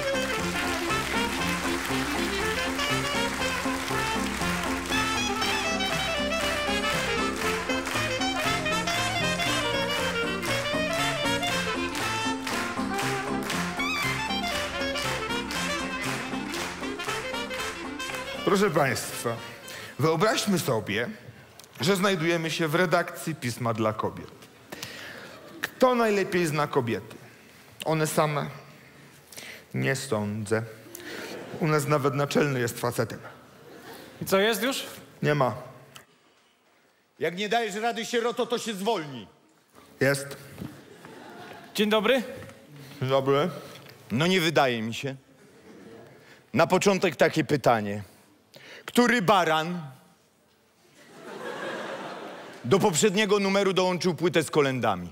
Proszę państwa, wyobraźmy sobie, że znajdujemy się w redakcji Pisma dla Kobiet. Kto najlepiej zna kobiety? One same? Nie sądzę. U nas nawet naczelny jest facetem. I co, jest już? Nie ma. Jak nie dajesz rady sieroto, to się zwolni. Jest. Dzień dobry. Dzień dobry. No nie wydaje mi się. Na początek takie pytanie. Który baran do poprzedniego numeru dołączył płytę z kolędami?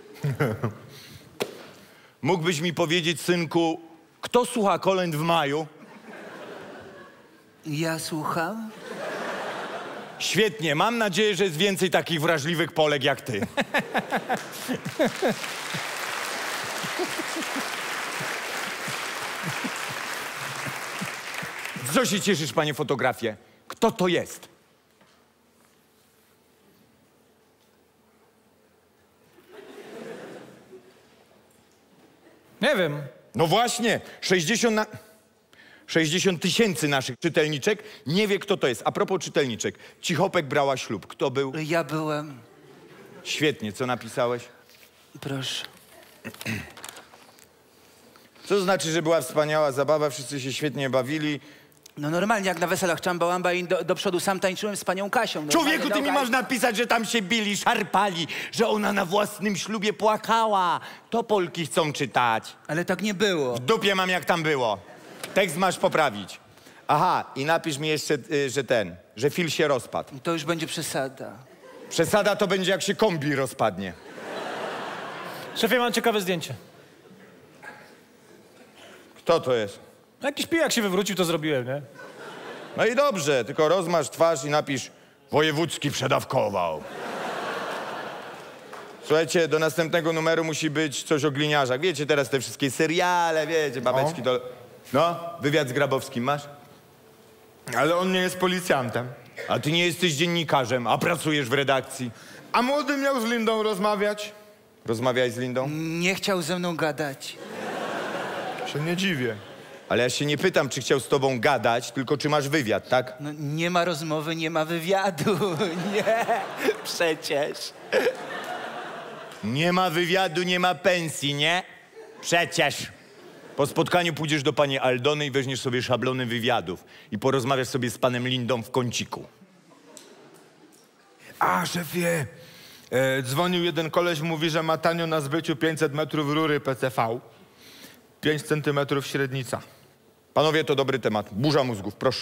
Mógłbyś mi powiedzieć, synku, kto słucha kolęd w maju? Ja słucham? Świetnie, mam nadzieję, że jest więcej takich wrażliwych Polek jak ty. Co się cieszysz, panie fotografie? Kto to jest? Nie wiem. No właśnie, 60 tysięcy naszych czytelniczek nie wie, kto to jest. A propos czytelniczek, Cichopek brała ślub. Kto był? Ja byłem. Świetnie, co napisałeś? Proszę. Co znaczy, że była wspaniała zabawa, wszyscy się świetnie bawili. No normalnie, jak na weselach Czambałamba i do przodu sam tańczyłem z panią Kasią. Człowieku, ty mi masz napisać, że tam się bili, szarpali, że ona na własnym ślubie płakała. To Polki chcą czytać. Ale tak nie było. W dupie mam, jak tam było. Tekst masz poprawić. Aha, i napisz mi jeszcze, że Phil się rozpadł. To już będzie przesada. Przesada to będzie, jak się kombi rozpadnie. Szefie, mam ciekawe zdjęcie. Kto to jest? Jakiś pijak się wywrócił, to zrobiłem, nie? No i dobrze, tylko rozmasz twarz i napisz wojewódzki przedawkował. Słuchajcie, do następnego numeru musi być coś o gliniarzach. Wiecie, teraz te wszystkie seriale, wiecie, babeczki to... No, wywiad z Grabowskim masz? Ale on nie jest policjantem. A ty nie jesteś dziennikarzem, a pracujesz w redakcji. A młody miał z Lindą rozmawiać? Rozmawiaj z Lindą? Nie chciał ze mną gadać. Się nie dziwię. Ale ja się nie pytam, czy chciał z tobą gadać, tylko czy masz wywiad, tak? No, nie ma rozmowy, nie ma wywiadu. Nie, przecież. Nie ma wywiadu, nie ma pensji, nie? Przecież. Po spotkaniu pójdziesz do pani Aldony i weźmiesz sobie szablony wywiadów i porozmawiasz sobie z panem Lindą w kąciku. A, szefie, dzwonił jeden koleś, mówi, że ma tanio na zbyciu 500 metrów rury PCV. 5 centymetrów średnica. Panowie, to dobry temat. Burza mózgów, proszę.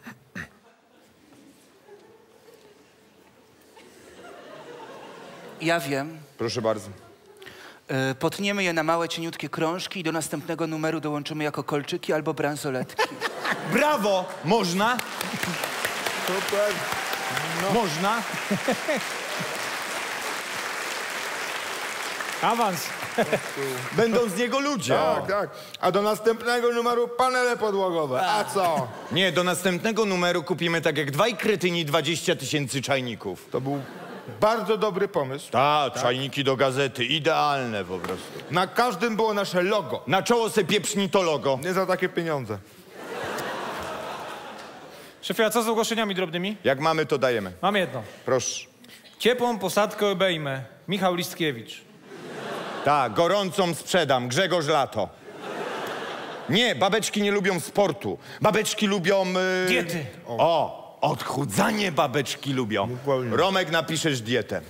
Ja wiem. Proszę bardzo. Potniemy je na małe, cieniutkie krążki i do następnego numeru dołączymy jako kolczyki albo bransoletki. Brawo! Można? Super. No. Można? Awans. Będą z niego ludzie. Tak, tak. A do następnego numeru panele podłogowe. A co? Nie, do następnego numeru kupimy tak jak dwaj kretyni 20 000 czajników. To był bardzo dobry pomysł. Tak, czajniki do gazety. Idealne po prostu. Na każdym było nasze logo. Na czoło se pieprzni to logo. Nie za takie pieniądze. Szefie, a co z ogłoszeniami drobnymi? Jak mamy, to dajemy. Mam jedno. Proszę. Ciepłą posadkę obejmę. Michał Listkiewicz. Tak, gorącą sprzedam. Grzegorz Lato. Nie, babeczki nie lubią sportu. Babeczki lubią... Diety. O, odchudzanie babeczki lubią. Romek, napiszesz dietę.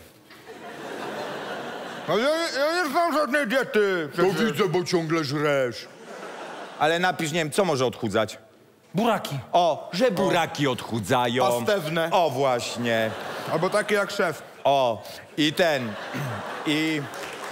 No ja nie znam żadnej diety. To widzę, bo ciągle żresz. Ale napisz, nie wiem, co może odchudzać? Buraki. O, że buraki odchudzają. Pastewne. O, właśnie. Albo takie jak szef. O, i ten... I...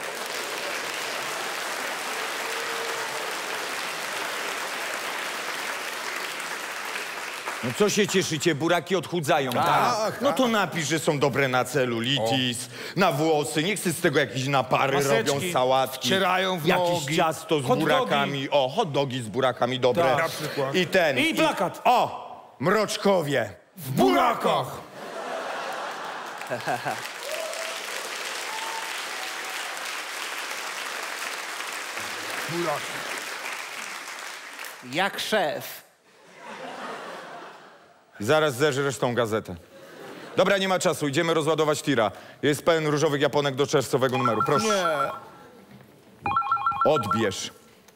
No co się cieszycie? Buraki odchudzają, tak? No to napisz, że są dobre na celulitis, na włosy. Nie chcę z tego jakieś napary Maseczki. robią, sałatki. Wcierają w jakieś nogi. ciasto z Hot burakami. O, hot dogi z burakami dobre. Tak. Na przykład. I ten. I plakat. O, mroczkowie. W burakach. Jak szef. Zaraz zeżresz tą gazetę. Dobra, nie ma czasu. Idziemy rozładować tira. Jest pełen różowych japonek do czerwcowego numeru. Proszę. Nie. Odbierz.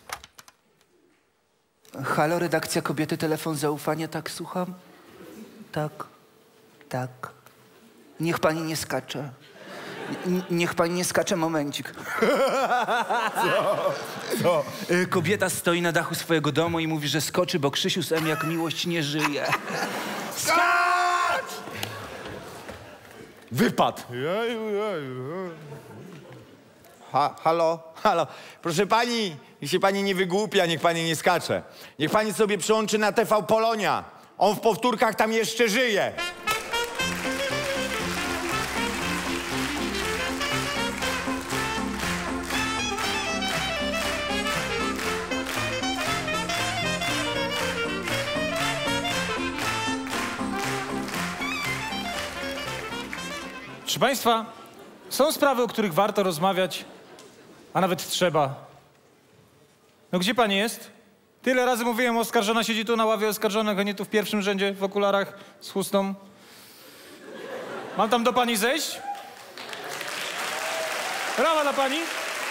Halo, redakcja Kobiety, telefon zaufania, tak słucham? Tak, tak. Niech pani nie skacze. Niech pani nie skacze, momencik. Co? Kobieta stoi na dachu swojego domu i mówi, że skoczy, bo Krzysiu z M jak miłość nie żyje. Skacz! Wypad. Halo. Proszę pani, niech się pani nie wygłupia, niech pani nie skacze. Niech pani sobie przyłączy na TV Polonia. On w powtórkach tam jeszcze żyje. Proszę państwa, są sprawy, o których warto rozmawiać, a nawet trzeba. No gdzie pani jest? Tyle razy mówiłem, oskarżona siedzi tu na ławie oskarżonych, a nie tu w pierwszym rzędzie, w okularach, z chustą. Mam tam do pani zejść? Brawa dla pani.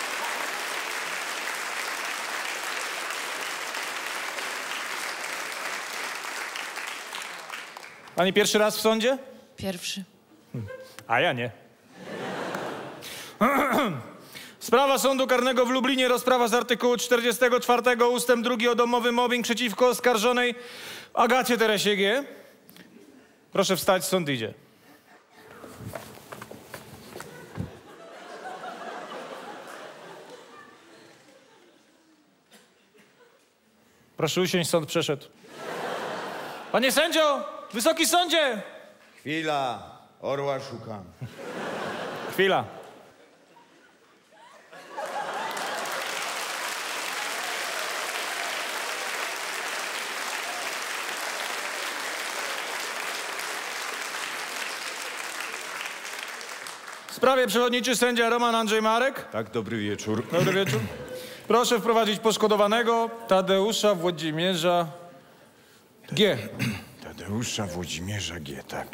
Pani pierwszy raz w sądzie? Pierwszy. A ja nie. Sprawa Sądu Karnego w Lublinie, rozprawa z artykułu 44 ustęp 2 o domowy mobbing przeciwko oskarżonej Agacie Teresie G. Proszę wstać, sąd idzie. Proszę usiąść, sąd przeszedł. Panie sędzio, wysoki sądzie! Chwila, orła szukam. Chwila. W sprawie przewodniczy sędzia Roman Andrzej Marek. Tak, dobry wieczór. Dobry wieczór. Proszę wprowadzić poszkodowanego Tadeusza Włodzimierza G. Tadeusza Włodzimierza G, tak.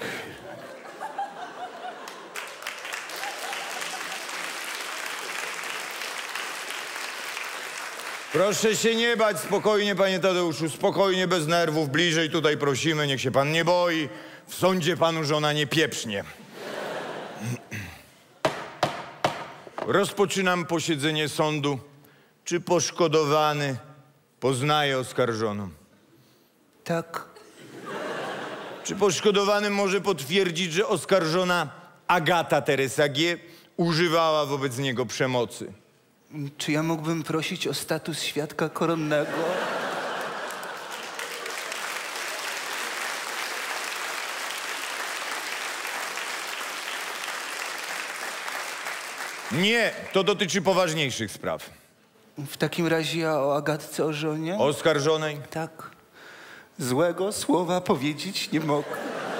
Proszę się nie bać, spokojnie, panie Tadeuszu, spokojnie, bez nerwów, bliżej tutaj prosimy, niech się pan nie boi. W sądzie panu żona nie pieprznie. Rozpoczynam posiedzenie sądu. Czy poszkodowany poznaje oskarżoną? Tak. Czy poszkodowany może potwierdzić, że oskarżona Agata Teresa G. używała wobec niego przemocy? Czy ja mógłbym prosić o status świadka koronnego? Nie, to dotyczy poważniejszych spraw. W takim razie ja o Agatce, o żonie? Oskarżonej? Tak. Złego słowa powiedzieć nie mogę.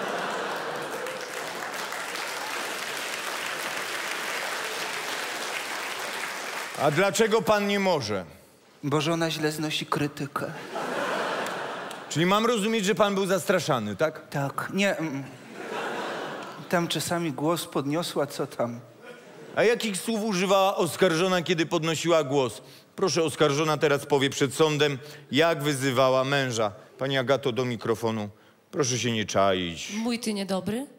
A dlaczego pan nie może? Bo żona źle znosi krytykę. Czyli mam rozumieć, że pan był zastraszany, tak? Tak, nie. Tam czasami głos podniosła, co tam. A jakich słów używała oskarżona, kiedy podnosiła głos? Proszę, oskarżona teraz powie przed sądem, jak wyzywała męża. Pani Agato, do mikrofonu. Proszę się nie czaić. Mój ty niedobry?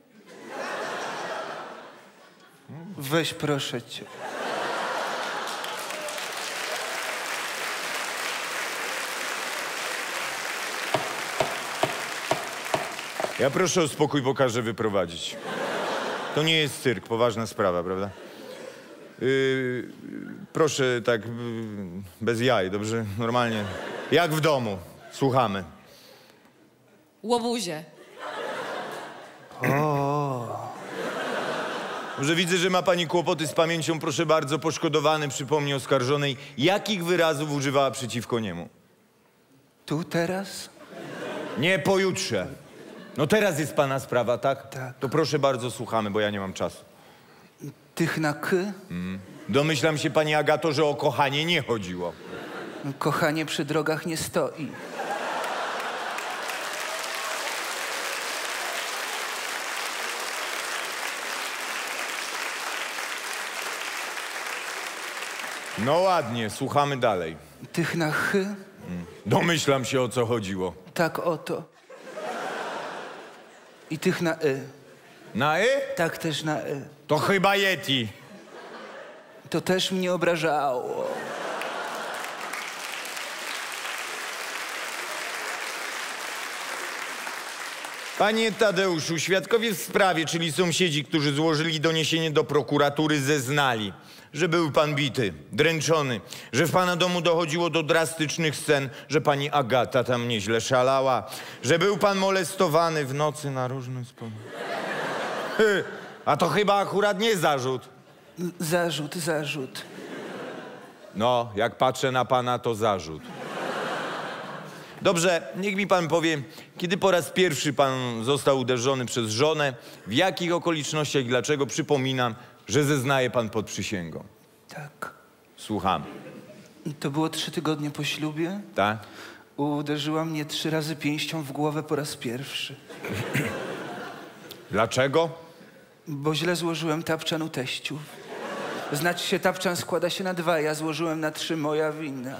Weź, proszę cię. Ja proszę o spokój, bo każę wyprowadzić. To nie jest cyrk, poważna sprawa, prawda? Proszę tak, bez jaj, dobrze? Normalnie. Jak w domu. Słuchamy. Łobuzie. Dobrze, widzę, że ma pani kłopoty z pamięcią. Proszę bardzo, poszkodowany przypomni oskarżonej, jakich wyrazów używała przeciwko niemu. Tu, teraz? Nie, pojutrze. No teraz jest pana sprawa, tak? Tak. To proszę bardzo, słuchamy, bo ja nie mam czasu. Tych na k? Domyślam się, pani Agato, że o kochanie nie chodziło. Kochanie przy drogach nie stoi. No ładnie, słuchamy dalej. Tych na ch? Domyślam się, o co chodziło. Tak oto. I tych na y. Na y? Tak też na y. To chyba Yeti. To też mnie obrażało. Panie Tadeuszu, świadkowie w sprawie, czyli sąsiedzi, którzy złożyli doniesienie do prokuratury, zeznali, że był pan bity, dręczony, że w pana domu dochodziło do drastycznych scen, że pani Agata tam nieźle szalała, że był pan molestowany w nocy na różne sposoby. A to chyba akurat nie zarzut. Zarzut. No, jak patrzę na pana, to zarzut. Dobrze, niech mi pan powie, kiedy po raz pierwszy pan został uderzony przez żonę, w jakich okolicznościach i dlaczego? Przypominam, że zeznaje pan pod przysięgą. Tak. Słucham. To było 3 tygodnie po ślubie. Tak? Uderzyła mnie 3 razy pięścią w głowę po raz pierwszy. Dlaczego? Bo źle złożyłem tapczan u teściów. Znaczy się, tapczan składa się na 2, ja złożyłem na 3, moja wina.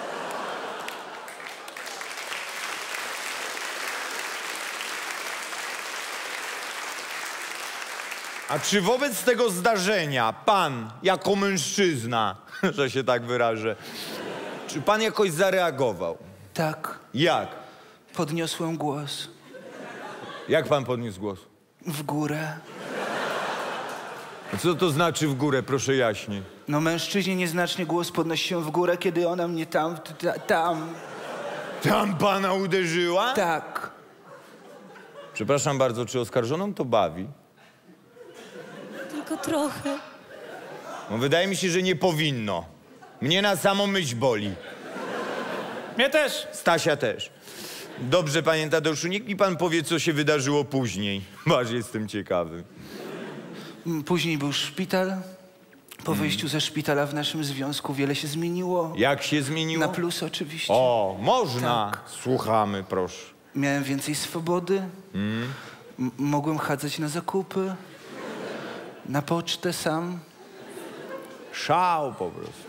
A czy wobec tego zdarzenia pan, jako mężczyzna, że się tak wyrażę, czy pan jakoś zareagował? Tak. Jak? Podniosłem głos. Jak pan podniósł głos? W górę. A co to znaczy w górę, proszę jaśniej? No mężczyźnie nieznacznie głos podnosi się w górę, kiedy ona mnie tam... Tam pana uderzyła? Tak. Przepraszam bardzo, czy oskarżoną to bawi? Tylko trochę. No, wydaje mi się, że nie powinno. Mnie na samą myśl boli. Mnie też. Stasia też. Dobrze, panie Tadeuszu, niech mi pan powie, co się wydarzyło później. Aż jestem ciekawy. Później był szpital. Po wyjściu ze szpitala w naszym związku wiele się zmieniło. Jak się zmieniło? Na plus oczywiście. O, można. Tak. Słuchamy, proszę. Miałem więcej swobody. Mogłem chadzać na zakupy. Na pocztę sam. Szał po prostu.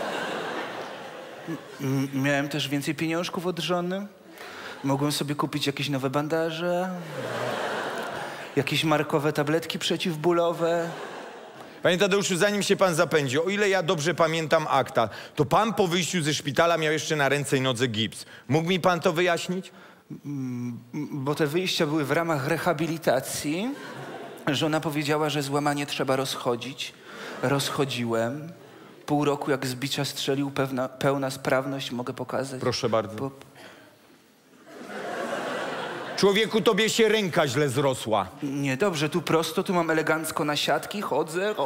Miałem też więcej pieniążków od żony. Mogłem sobie kupić jakieś nowe bandaże. Jakieś markowe tabletki przeciwbólowe. Panie Tadeuszu, zanim się pan zapędzi, o ile ja dobrze pamiętam akta, to pan po wyjściu ze szpitala miał jeszcze na ręce i nodze gips. Mógł mi pan to wyjaśnić? Bo te wyjścia były w ramach rehabilitacji. Żona powiedziała, że złamanie trzeba rozchodzić. Rozchodziłem. Pół roku jak z bicia strzelił, pełna sprawność, mogę pokazać. Proszę bardzo. Człowieku, tobie się ręka źle zrosła. Nie, dobrze, tu prosto, tu mam elegancko na siatki, chodzę.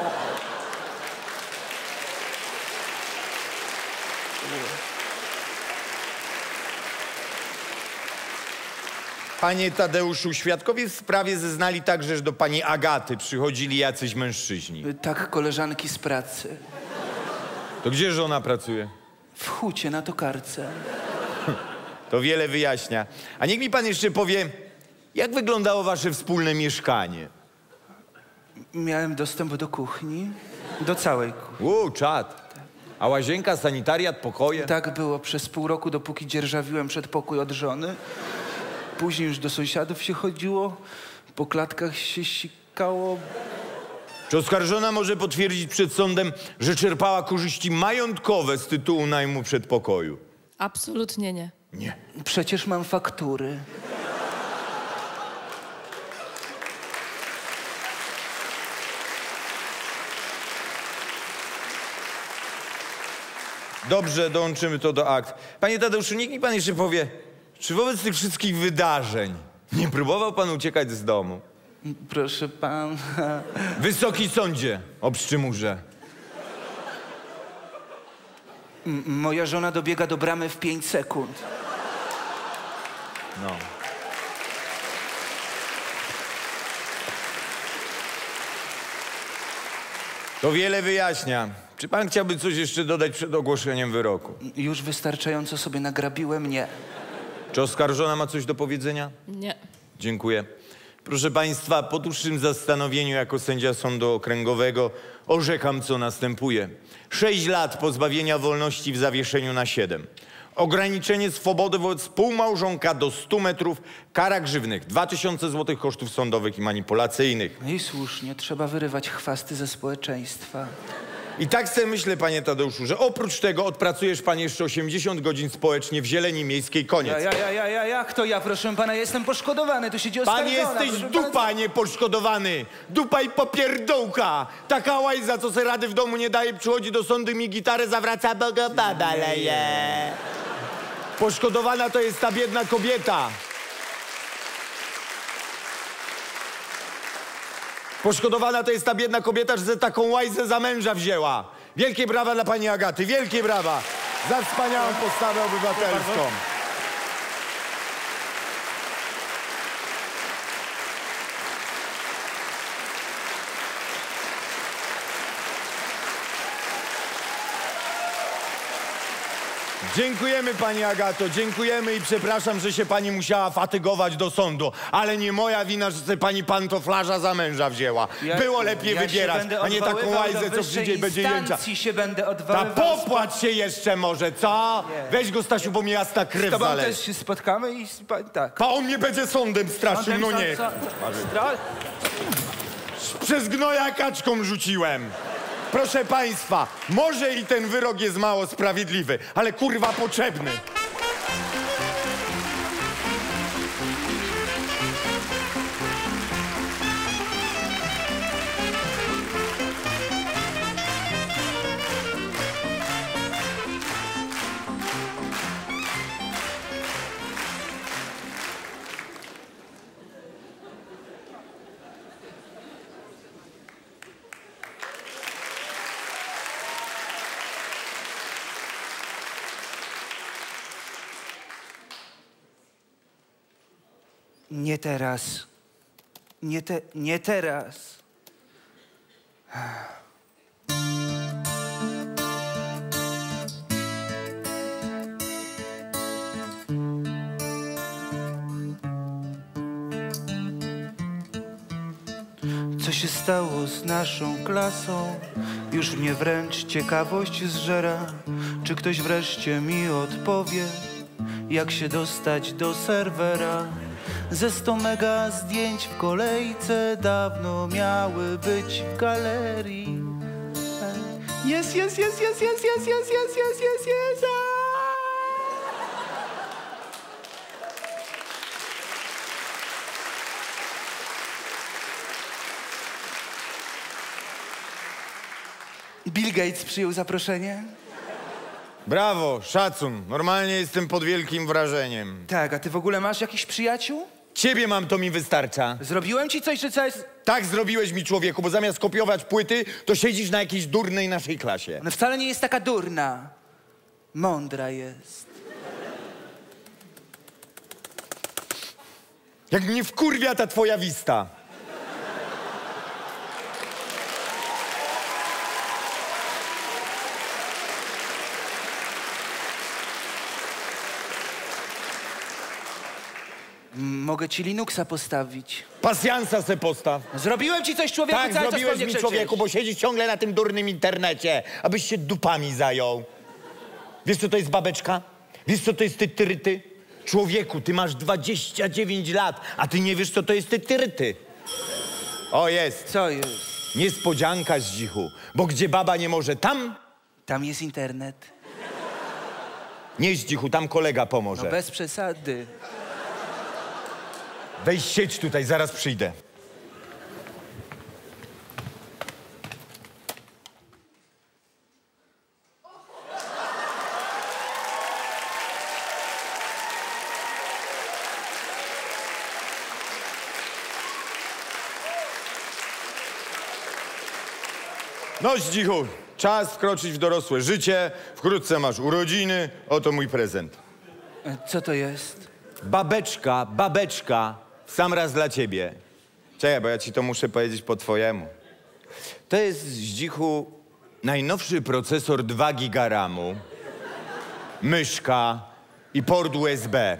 Panie Tadeuszu, świadkowie w sprawie zeznali także, że do pani Agaty przychodzili jacyś mężczyźni. Tak, koleżanki z pracy. To gdzie żona pracuje? W hucie na tokarce. To wiele wyjaśnia. A niech mi pan jeszcze powie, jak wyglądało wasze wspólne mieszkanie? Miałem dostęp do kuchni, do całej kuchni. Czad. A łazienka, sanitariat, pokoje? Tak było przez pół roku, dopóki dzierżawiłem przedpokój od żony. Później już do sąsiadów się chodziło, po klatkach się sikało. Czy oskarżona może potwierdzić przed sądem, że czerpała korzyści majątkowe z tytułu najmu przedpokoju? Absolutnie nie. Nie. Przecież mam faktury. Dobrze, dołączymy to do akt. Panie Tadeuszu, niech mi pan jeszcze powie, czy wobec tych wszystkich wydarzeń nie próbował pan uciekać z domu? Proszę pana... Wysoki sądzie, o pszczymurze. Moja żona dobiega do bramy w 5 sekund. No. To wiele wyjaśnia. Czy pan chciałby coś jeszcze dodać przed ogłoszeniem wyroku? Już wystarczająco sobie nagrabiłem, nie. Czy oskarżona ma coś do powiedzenia? Nie. Dziękuję. Proszę państwa, po dłuższym zastanowieniu jako sędzia sądu okręgowego orzekam, co następuje. 6 lat pozbawienia wolności w zawieszeniu na 7. Ograniczenie swobody wobec współmałżonka do 100 metrów, kara grzywnych, 2000 zł kosztów sądowych i manipulacyjnych. No i słusznie, trzeba wyrywać chwasty ze społeczeństwa. I tak sobie myślę, panie Tadeuszu, że oprócz tego odpracujesz pan jeszcze 80 godzin społecznie w Zieleni Miejskiej, koniec. Jak to ja, proszę pana? Ja jestem poszkodowany, tu siedzi Pan oskarżona. jesteś dupa, nie poszkodowany. Dupa i popierdółka. Taka łajza, co se rady w domu nie daje, przychodzi do sądu, mi gitarę zawraca, bo go baba leje. Poszkodowana to jest ta biedna kobieta. Poszkodowana to jest ta biedna kobieta, że taką łajzę za męża wzięła. Wielkie brawa dla pani Agaty, wielkie brawa za wspaniałą postawę obywatelską. Dziękujemy pani Agato, dziękujemy i przepraszam, że się pani musiała fatygować do sądu, ale nie moja wina, że sobie pani pantoflarza za męża wzięła. Było lepiej wybierać, a nie taką łajzę, co przyjdzie i będzie jęcia. Się będę Ta odwoływał. popłacz się jeszcze może, co? Nie. Weź go, Stasiu, bo mi jasna krew Z tobą zależy. też się spotkamy i tak. A on mnie będzie sądem straszył, no nie. Przez gnoja kaczką rzuciłem. Proszę państwa, może i ten wyrok jest mało sprawiedliwy, ale kurwa potrzebny. Nie teraz. Nie teraz. Co się stało z naszą klasą? Już mnie wręcz ciekawość zżera. Czy ktoś wreszcie mi odpowie, jak się dostać do serwera? Ze 100 mega zdjęć w kolejce dawno miały być w galerii. Jest. Bill Gates przyjął zaproszenie? Brawo, szacun. Normalnie jestem pod wielkim wrażeniem. Tak, a ty w ogóle masz jakichś przyjaciół? Ciebie mam, to mi wystarcza. Zrobiłem ci coś, czy co jest... Tak zrobiłeś mi, człowieku, bo zamiast kopiować płyty, to siedzisz na jakiejś durnej naszej klasie. No wcale nie jest taka durna. Mądra jest. Jak mnie wkurwia ta twoja wista. Mogę ci Linuxa postawić. Pasjansa se postaw. Zrobiłem ci coś, człowieku, Tak, cały czas zrobiłeś pewnie mi, krzyczysz. człowieku, bo siedzisz ciągle na tym durnym internecie, abyś się dupami zajął. Wiesz, co to jest babeczka? Wiesz, co to jest tytyryty? Człowieku, ty masz 29 lat, a ty nie wiesz, co to jest tytyryty. O, jest. Co jest? Niespodzianka, Zdzichu, bo gdzie baba nie może, tam... Tam jest internet. Nie, Zdzichu, tam kolega pomoże. No bez przesady. Weź siedź tutaj, zaraz przyjdę. No, Zdzichu, czas wkroczyć w dorosłe życie. Wkrótce masz urodziny. Oto mój prezent. Co to jest? Babeczka, babeczka, w sam raz dla ciebie. Czekaj, bo ja ci to muszę powiedzieć po twojemu. To jest, Zdzichu, najnowszy procesor 2 giga RAM-u, myszka i port USB.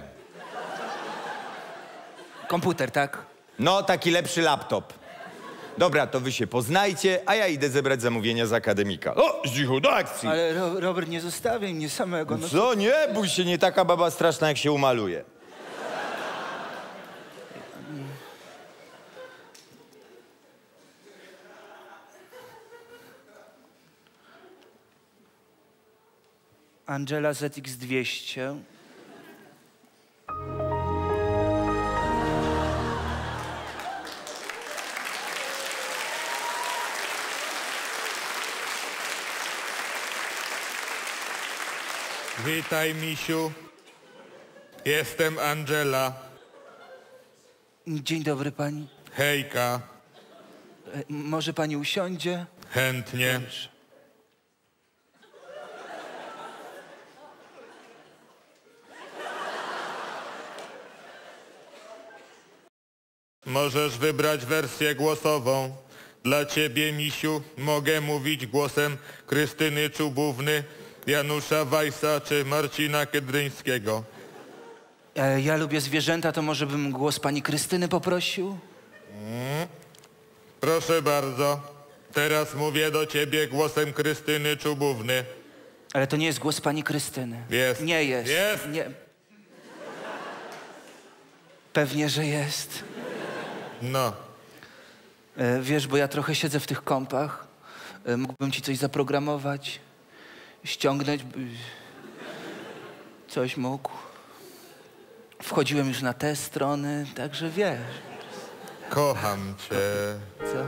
Komputer, tak? No, taki lepszy laptop. Dobra, to wy się poznajcie, a ja idę zebrać zamówienia z akademika. O, Zdzichu, do akcji! Ale Robert, nie zostawiaj mnie samego. No Co? Nie bój się, nie taka baba straszna, jak się umaluje. Angela ZX200. Witaj, misiu. Jestem Angela. Dzień dobry pani. Hejka. Może pani usiądzie? Chętnie. Możesz wybrać wersję głosową. Dla ciebie, misiu, mogę mówić głosem Krystyny Czubówny, Janusza Wajsa czy Marcina Kedryńskiego. Ja lubię zwierzęta, to może bym głos pani Krystyny poprosił? Proszę bardzo. Teraz mówię do ciebie głosem Krystyny Czubówny. Ale to nie jest głos pani Krystyny. Jest. Nie jest. Jest. Nie. Pewnie, że jest. No. Wiesz, bo ja trochę siedzę w tych kompach. Mógłbym ci coś zaprogramować, ściągnąć, coś mógł. Wchodziłem już na te strony, także wiesz. Kocham cię. Co?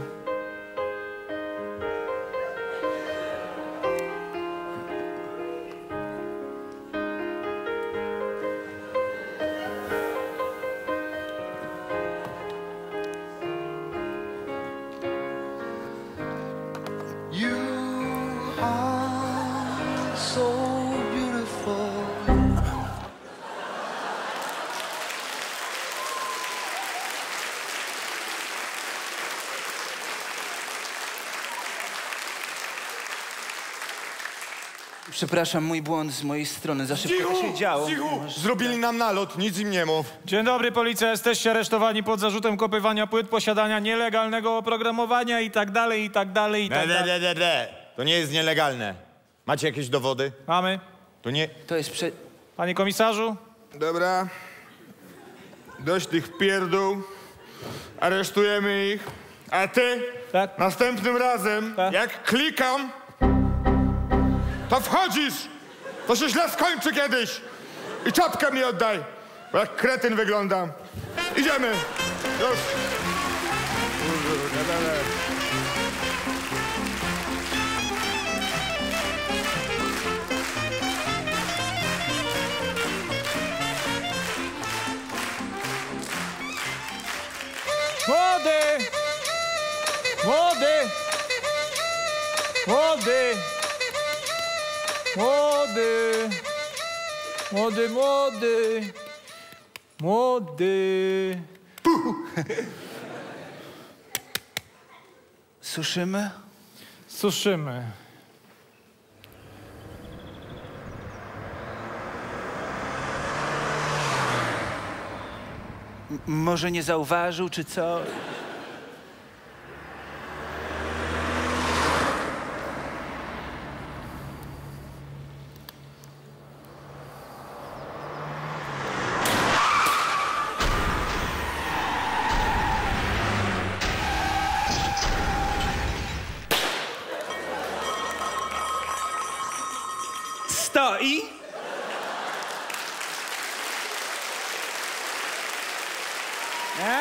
Przepraszam, mój błąd z mojej strony. Za szybko się działo. Zdzichu! Zrobili nam nalot, nic im nie mów. Dzień dobry, policja. Jesteście aresztowani pod zarzutem kopywania płyt, posiadania nielegalnego oprogramowania i tak dalej, i tak dalej, i tak dalej. To nie jest nielegalne. Macie jakieś dowody? Mamy. To nie... To jest Panie komisarzu? Dobra. Dość tych pierdół. Aresztujemy ich. A ty Tak. następnym razem, Tak. jak klikam, to wchodzisz. To się źle skończy kiedyś. I czapkę mi oddaj, bo jak kretyn wyglądam. Idziemy. Już. Młody! Młody! Młody! Młody! Młody, młody! Młody! Suszymy? Suszymy. Może nie zauważył, czy co? Stoi. Nie?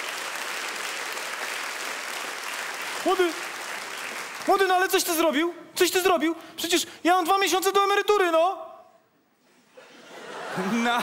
Młody, no ale coś ty zrobił? Coś ty zrobił? Przecież ja mam 2 miesiące do emerytury, no! No.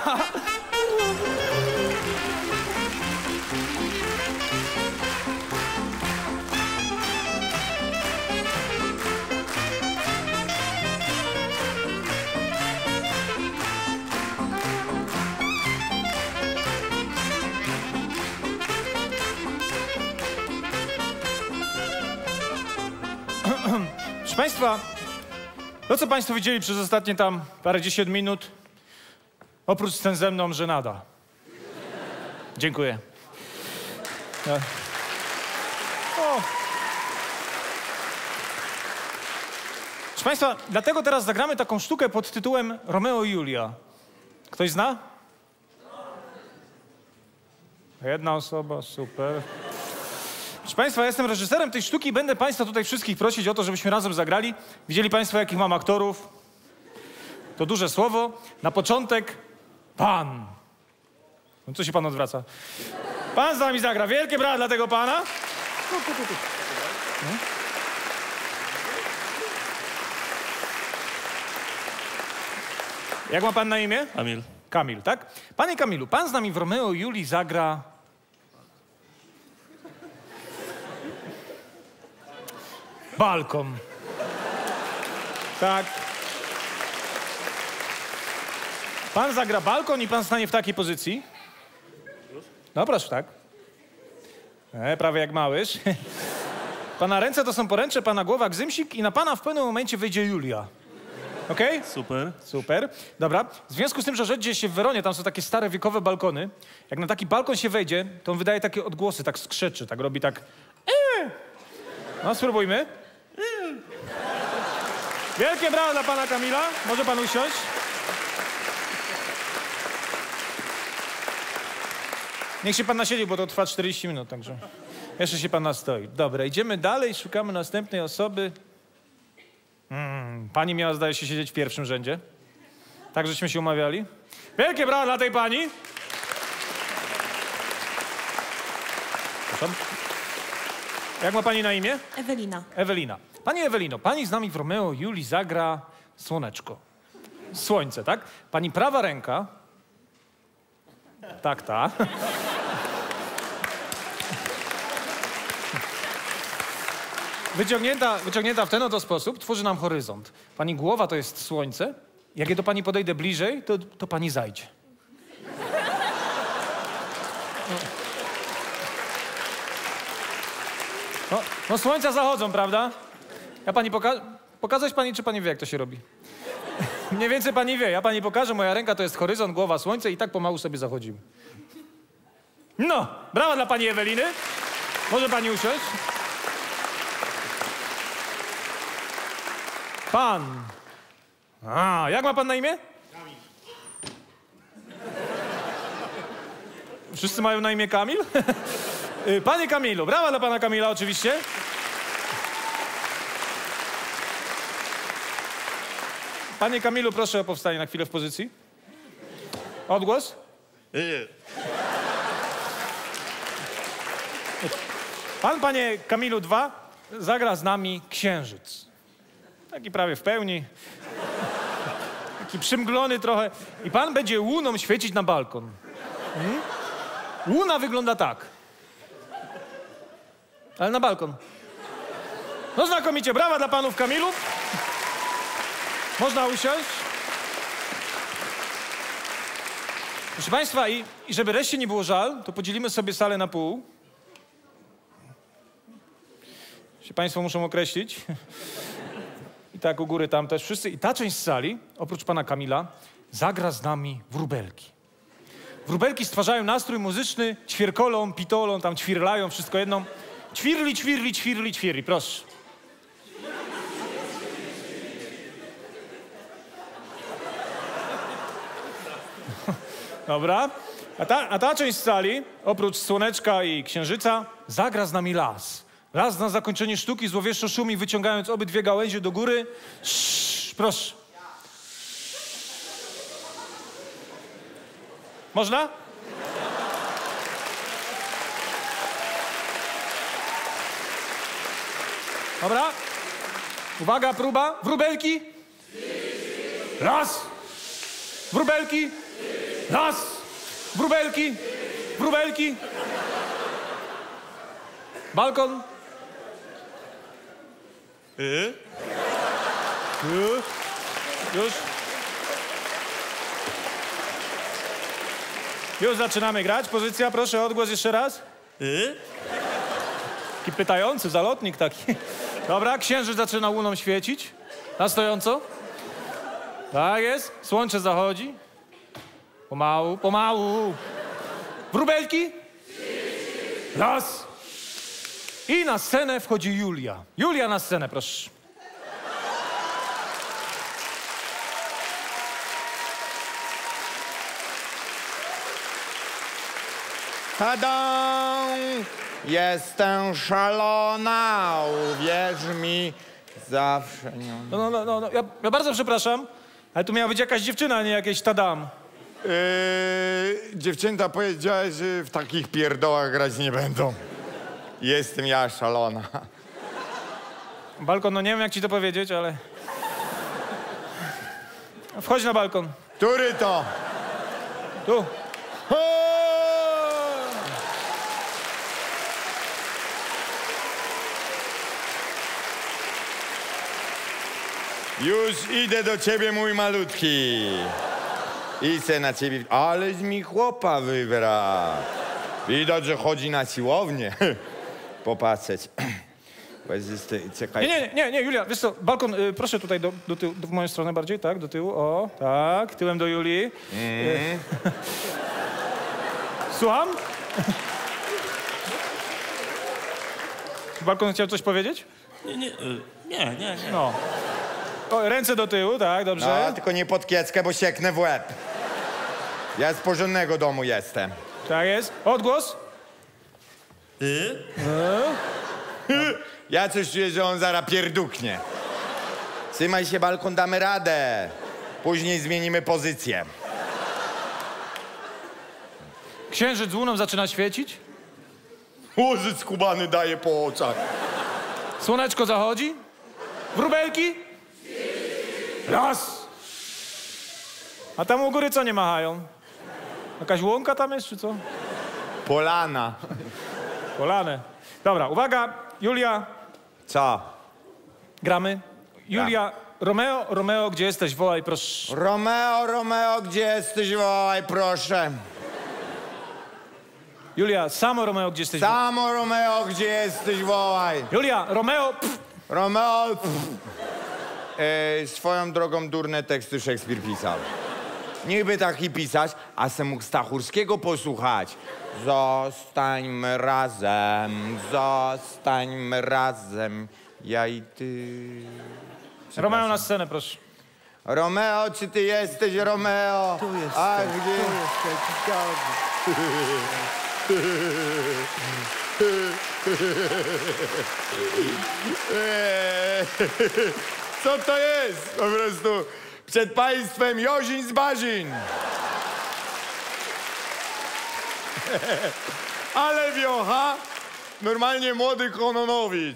Proszę państwa, to co państwo widzieli przez ostatnie tam parędziesiąt minut, oprócz scen ze mną, żenada. Dziękuję. O. Proszę państwa, dlatego teraz zagramy taką sztukę pod tytułem Romeo i Julia. Ktoś zna? Jedna osoba, super. Proszę państwa, ja jestem reżyserem tej sztuki i będę państwa tutaj wszystkich prosić o to, żebyśmy razem zagrali. Widzieli państwo, jakich mam aktorów? To duże słowo. Na początek pan. No co się pan odwraca? Pan z nami zagra. Wielkie brawa dla tego pana. No. Jak ma pan na imię? Kamil. Kamil, tak? Panie Kamilu, pan z nami w Romeo i Julii zagra... balkon. Tak. Pan zagra balkon i pan stanie w takiej pozycji. No proszę, tak. Prawie jak małyż. Pana ręce to są poręcze, pana głowa gzymsik i na pana w pewnym momencie wyjdzie Julia. Okej? Okay? Super. Super. Dobra. W związku z tym, że rzecz dzieje się w Weronie, tam są takie stare, wiekowe balkony. Jak na taki balkon się wejdzie, to on wydaje takie odgłosy, tak skrzeczy, tak robi tak... No, spróbujmy. Wielkie brawa dla pana Kamila. Może pan usiąść? Niech się pan nasiedzi, bo to trwa 40 minut, także jeszcze się pan nastoi. Dobra, idziemy dalej, szukamy następnej osoby. Pani miała, zdaje się, siedzieć w pierwszym rzędzie. Tak, żeśmy się umawiali. Wielkie brawa dla tej pani. Proszę. Jak ma pani na imię? Ewelina. Ewelina. Pani Ewelino, pani z nami w Romeo i Julii zagra słoneczko. Słońce, tak? Pani prawa ręka... Tak, ta. Wyciągnięta w ten oto sposób tworzy nam horyzont. Pani głowa to jest słońce. Jak ja do pani podejdę bliżej, to pani zajdzie. No słońca zachodzą, prawda? Ja pani pokazać pani, czy pani wie, jak to się robi? Mniej więcej pani wie. Ja pani pokażę, moja ręka to jest horyzont, głowa, słońce i tak pomału sobie zachodzimy. No, brawa dla pani Eweliny. Może pani usiąść? Pan. Jak ma pan na imię? Kamil. Wszyscy mają na imię Kamil? Panie Kamilu, brawa dla pana Kamila oczywiście. Panie Kamilu, proszę o powstanie na chwilę w pozycji. Odgłos? Pan, panie Kamilu 2, zagra z nami Księżyc. Taki prawie w pełni. Taki przymglony trochę. I pan będzie łuną świecić na balkon. Łuna wygląda tak. Ale na balkon. No znakomicie, brawa dla panów Kamilów. Można usiąść. Proszę państwa, i żeby reszcie nie było żal, to podzielimy sobie salę na pół. Się państwo muszą określić. I tak u góry tam też wszyscy. I ta część sali, oprócz pana Kamila, zagra z nami wróbelki. Wróbelki stwarzają nastrój muzyczny, ćwierkolą, pitolą, tam ćwirlają, wszystko jedno. Ćwirli, ćwirli, ćwirli, ćwirli, proszę. Dobra. A ta część sali, oprócz słoneczka i księżyca, zagra z nami las. Las na zakończenie sztuki złowieszczo szumi, wyciągając obydwie gałęzie do góry. Proszę. Można? Dobra. Uwaga, próba. Wróbelki. Raz. Wróbelki. Raz. Wróbelki. Wróbelki. Balkon. Już. Już zaczynamy grać. Pozycja, proszę, odgłos jeszcze raz. Taki pytający, zalotnik taki. Dobra, księżyc zaczyna łuną świecić. Na stojąco. Tak jest. Słońce zachodzi. Pomału, pomału. Wróbelki. Raz. I na scenę wchodzi Julia. Julia na scenę, proszę. Tada! Jestem szalona, uwierz mi, zawsze nie... No. Ja bardzo przepraszam, ale tu miała być jakaś dziewczyna, a nie jakieś tadam. Dziewczęta powiedziały, że w takich pierdołach grać nie będą. Jestem ja szalona. Balkon, no nie wiem, jak ci to powiedzieć, ale... Wchodź na balkon. Który to? Tu. Już idę do ciebie, mój malutki. I se na ciebie... Aleś mi chłopa wybrał. Widać, że chodzi na siłownię. Popatrzeć. Czekaj. Nie, Julia, wiesz co, balkon, proszę tutaj do tyłu, w moją stronę bardziej, tak, do tyłu, o, tak, tyłem do Julii. Słucham? Balkon chciał coś powiedzieć? Nie. No. O, ręce do tyłu, tak, dobrze. No, tylko nie pod kieckę, bo sieknę w łeb. Ja z porządnego domu jestem. Tak jest. Odgłos? Ja coś czuję, że on zaraz pierduknie. Trzymaj się, balkon, damy radę. Później zmienimy pozycję. Księżyc z łuną zaczyna świecić. Łożyc kubany daje po oczach. Słoneczko zachodzi. Wróbelki. Raz. A tam u góry co nie machają? Jakaś łąka tam jest, czy co? Polana. Polane. Dobra, uwaga, Julia. Co? Gramy. Julia, Romeo, gdzie jesteś? Wołaj, proszę. Romeo, gdzie jesteś? Wołaj, proszę. Julia, samo Romeo, gdzie jesteś? Samo Romeo, gdzie jesteś? Wołaj. Julia, Romeo. Romeo. Swoją drogą durne teksty Szekspir pisał. Niby taki pisać, a se mógł Stachurskiego posłuchać. Zostańmy razem, ja i ty. Romeo na scenę, proszę. Romeo, czy ty jesteś, Romeo? Tu jestem, A gdzie? Co to jest? Po prostu przed państwem Jozin z Bazin. Ale wiocha, normalnie młody Kononowicz.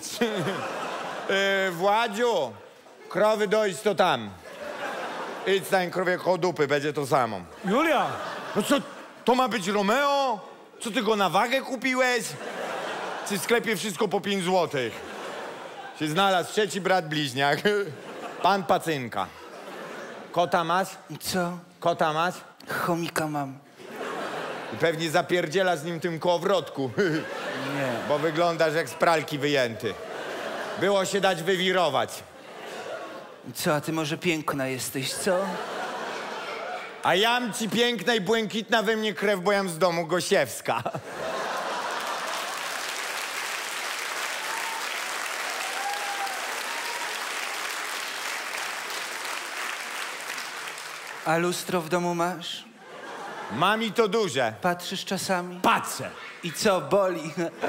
Władziu, krowy dojść to tam. Idź stań krowie koło dupy, będzie to samo. Julia! No co, to ma być Romeo? Co, ty go na wagę kupiłeś? Czy w sklepie wszystko po 5 złotych? Się znalazł trzeci brat bliźniak, pan Pacynka. Kota masz? Co? Kota masz? Chomika mam. I pewnie zapierdziela z nim tym kołowrotku. Nie. Bo wyglądasz jak z pralki wyjęty. Było się dać wywirować. Co, a ty może piękna jesteś, co? A jam ci piękna i błękitna we mnie krew, bo jam z domu Gosiewska. A lustro w domu masz? Mam i to duże. Patrzysz czasami? Patrzę. I co, boli?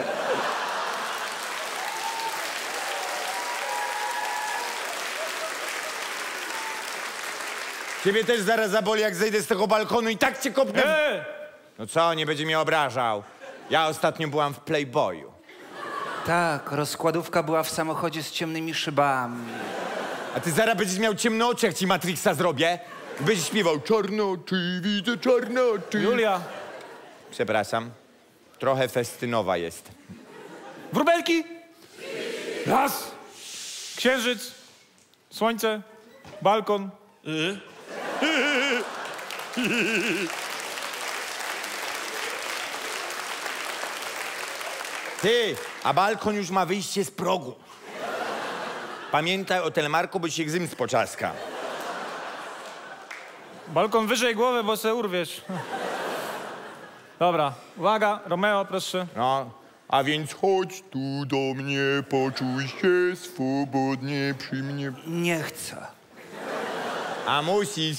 Ciebie też zaraz zaboli, jak zejdę z tego balkonu i tak cię kopnę. No co, nie będzie mnie obrażał. Ja ostatnio byłam w Playboyu. Tak, rozkładówka była w samochodzie z ciemnymi szybami. A ty zaraz będziesz miał ciemne oczy, jak ci Matrixa zrobię. Będziesz śpiewał czarne oczy, widzę czarne oczy. Julia! Przepraszam. Trochę festynowa jest. Wróbelki! Las! Księżyc! Słońce! Balkon! Ty, a balkon już ma wyjście z progu. Pamiętaj o telemarku, bo się gzym spoczaska. Balkon wyżej głowę, bo se urwiesz. Dobra, uwaga, Romeo, proszę. No, a więc chodź tu do mnie, poczuj się swobodnie przy mnie. Nie chcę. A musisz.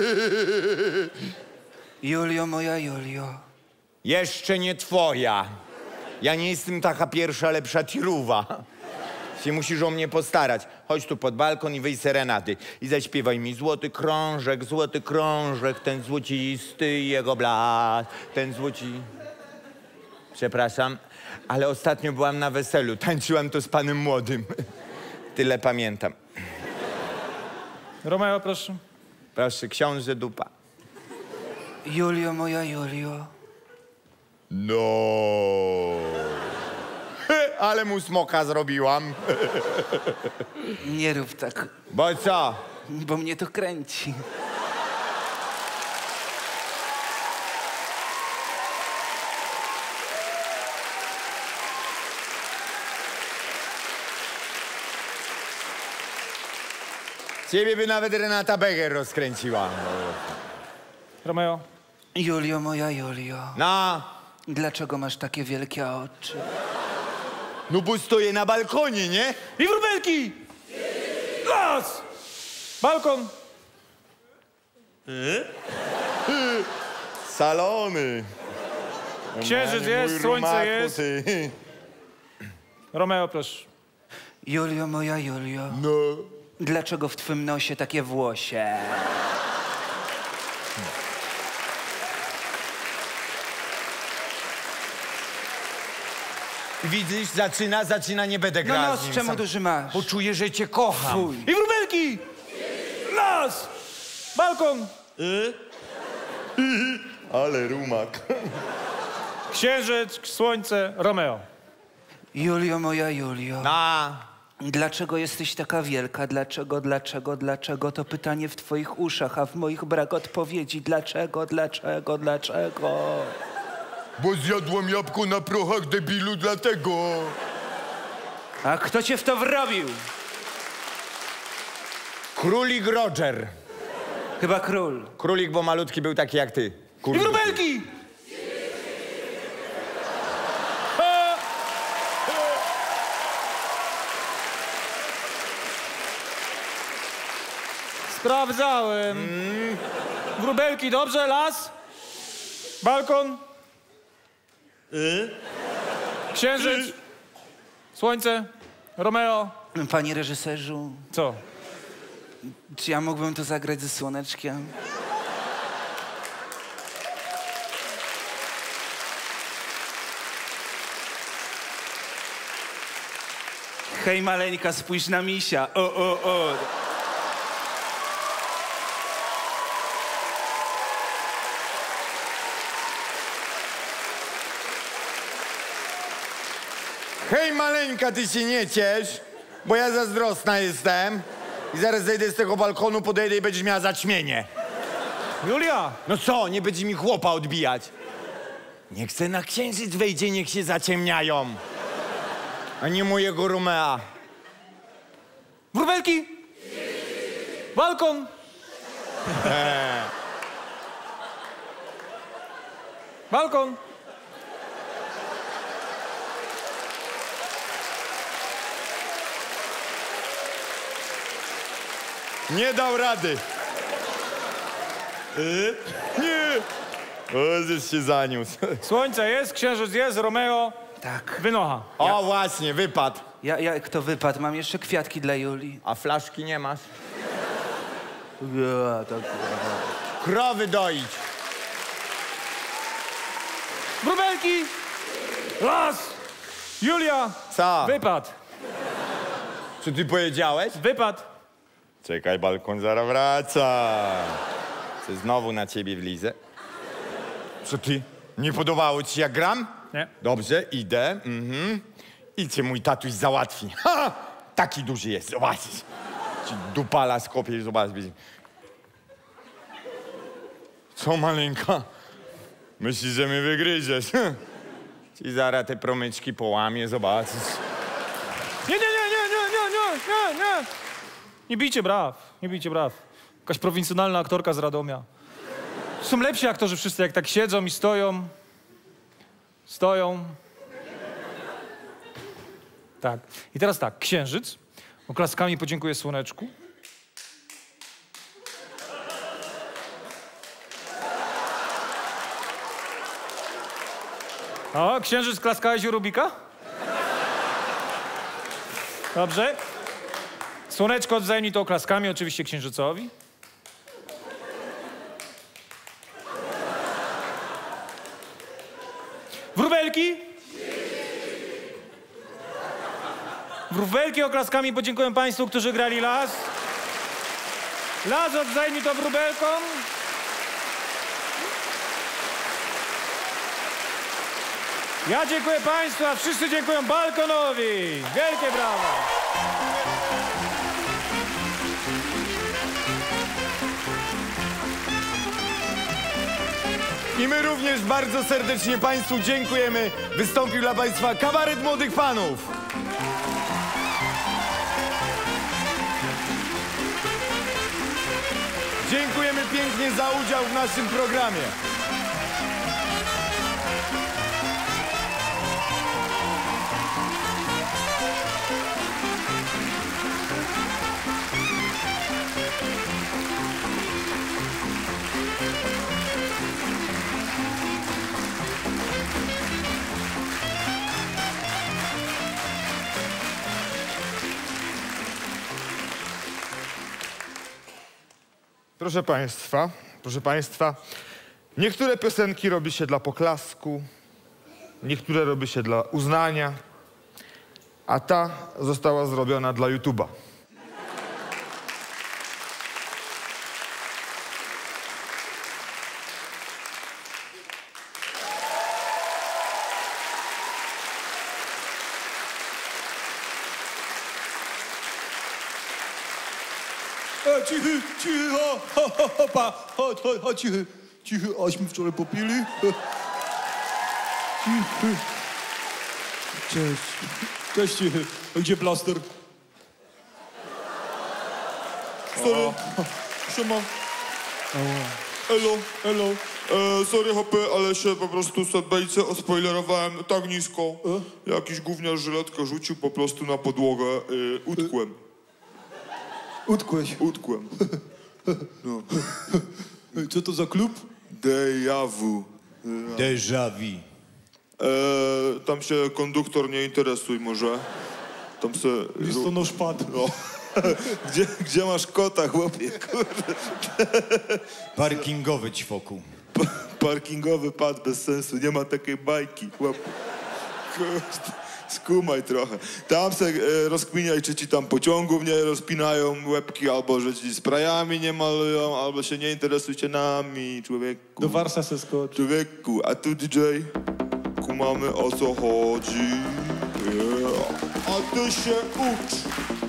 Julio, moja Julio. Jeszcze nie twoja. Ja nie jestem taka pierwsza, lepsza tiruwa. Się musisz o mnie postarać. Chodź tu pod balkon i wyjść serenady. I zaśpiewaj mi złoty krążek, ten złocisty jego blask, ten złoci... Przepraszam, ale ostatnio byłam na weselu. Tańczyłam to z panem młodym. Tyle pamiętam. Romeo, proszę. Proszę, książę dupa. Julio, moja Julio. No. Ale mu smoka zrobiłam. Nie rób tak. Bo co? Bo mnie to kręci. Ciebie by nawet Renata Beger rozkręciła. Romeo. Julio, moja Julio. No. Dlaczego masz takie wielkie oczy? No bo stoję na balkonie, nie? I wróbelki! Las! Balkon! Salony. Księżyc jest, słońce jest. Romeo, proszę. Julio, moja Julio. No. Dlaczego w twym nosie takie włosie? Widzisz, zaczyna, nie będę grał. No nos, czemu duży masz? Bo czuję, że cię kocham. Fuj. I wróbelki! Las! Balkon! Ale rumak. Księżyc, słońce, Romeo. Julio, moja Julio. Na. Dlaczego jesteś taka wielka? Dlaczego? To pytanie w twoich uszach, a w moich brak odpowiedzi. Dlaczego? Bo zjadłam jabłko na prochach, debilu, dlatego. A kto cię w to wrobił? Królik Roger. Chyba król. Królik, bo malutki był taki jak ty. I wróbelki! Sprawdzałem. Wróbelki, dobrze, las? Balkon? Księżyc? Słońce? Romeo? Panie reżyserzu, Co? czy ja mógłbym to zagrać ze słoneczkiem? Hej, maleńka, spójrz na misia. O. Hej, maleńka, ty się nie ciesz, bo ja zazdrosna jestem. I zaraz zejdę z tego balkonu, podejdę i będziesz miała zaćmienie. Julia! No co, nie będzie mi chłopa odbijać? Niech se na księżyc wejdzie, niech się zaciemniają. A nie mojego Romea. Wróbelki! Balkon! Balkon. Nie dał rady. Nie. O, żeś się zaniósł. Słońce jest, księżyc jest, Romeo. Tak. Wynocha. O, właśnie, wypadł. Jak to wypadł? Mam jeszcze kwiatki dla Julii. A flaszki nie masz? Ja, tak. Krowy doić. Wróbelki! Las! Julia! Co? Wypad! Co ty powiedziałeś? Wypad! Czekaj, balkon zaraz wraca. Czy znowu na ciebie wlizę? Co ty? Nie podobało ci jak gram? Nie. Dobrze, idę. I cię mój tatuś załatwi. Ha! Taki duży jest, zobaczysz. Ci dupala skopie, zobacz. Co, maleńka? Myślisz, że mnie wygryziesz? Ci zaraz te promyczki połamie, zobaczysz. Nie! Nie bijcie braw, nie bijcie braw. Jakaś prowincjonalna aktorka z Radomia. Są lepsi aktorzy wszyscy, jak tak siedzą i stoją. Stoją. Tak. I teraz tak, księżyc. Oklaskami podziękuję słoneczku. O, księżyc, klaskałeś u Rubika? Dobrze. Słoneczko, odwzajemnij to oklaskami, oczywiście księżycowi. Wróbelki? Wróbelki oklaskami podziękuję państwu, którzy grali las. Las, odwzajemnij to wróbelkom. Ja dziękuję państwu, a wszyscy dziękują balkonowi. Wielkie brawa. I my również bardzo serdecznie państwu dziękujemy. Wystąpił dla państwa kabaret młodych panów. Dziękujemy pięknie za udział w naszym programie. Proszę państwa, niektóre piosenki robi się dla poklasku, niektóre robi się dla uznania, a ta została zrobiona dla YouTube'a. Cicho, chodź, cicho, aśmy wczoraj popili. Cześć, a gdzie plaster? Sorry, siema. Elo. Sorry, hopy, ale się po prostu Sadbejce ospoilerowałem tak nisko. Jakiś gówniarz żyletkę rzucił po prostu na podłogę. Utkłem. Utkłem. No. Co to za klub? Déjà vu. Tam się konduktor nie interesuj może. Tam se... Listonosz padł. No. Gdzie masz kota, chłopie? Kurde. Parkingowy ćwoku. Parkingowy pad bez sensu. Nie ma takiej bajki, chłopie. Kurde. Skumaj trochę. Tam se rozkminiaj, czy ci tam pociągów nie rozpinają łebki, albo że ci sprayami nie malują, albo się nie interesujcie nami, człowieku. Do Warsa se skocz. Człowieku, a tu DJ, kumamy o co chodzi. Yeah. A ty się ucz.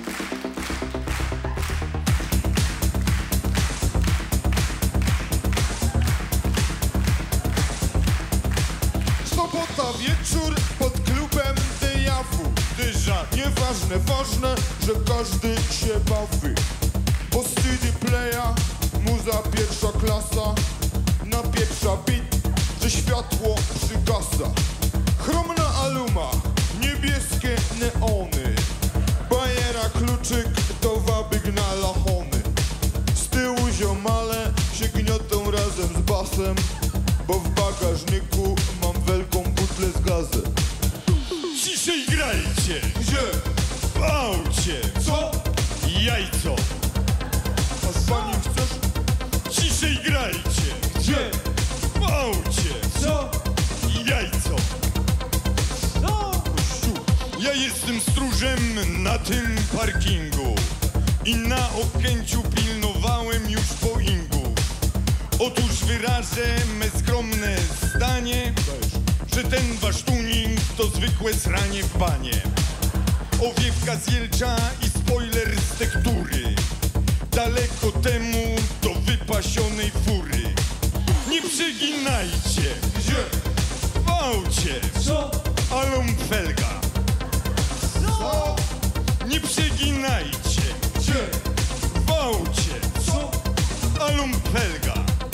Sobota wieczór pod klubem Dejawu. Dyża, nieważne, ważne, że każdy się bawi. Bo CD playa, muza pierwsza klasa, napieprza beat, że światło przygasa. Chromna aluma, niebieskie neony, bajera, kluczyk to wabyk na lachony. Z tyłu ziomale się gniotą razem z basem, bo w bagażniku mam wielką butlę z gazem. Ciszej grajcie! Gdzie? W aucie! Co? Jajco! A z pani chcesz? Ciszej grajcie! Gdzie? W aucie! Co? Jajco! Ja jestem stróżem na tym parkingu i na Okęciu pilnowałem już Boeingu. Otóż wyrażę me skromne zdanie, że ten wasz tuning to zwykłe sranie w banie. Owiewka z Jelcza i spoiler z tektury, daleko temu do wypasionej fury. Nie przeginajcie! Gdzie? W aucie! Co? Alumfelga! Co? Nie przeginajcie! Gdzie? W aucie! Co? Alumfelga!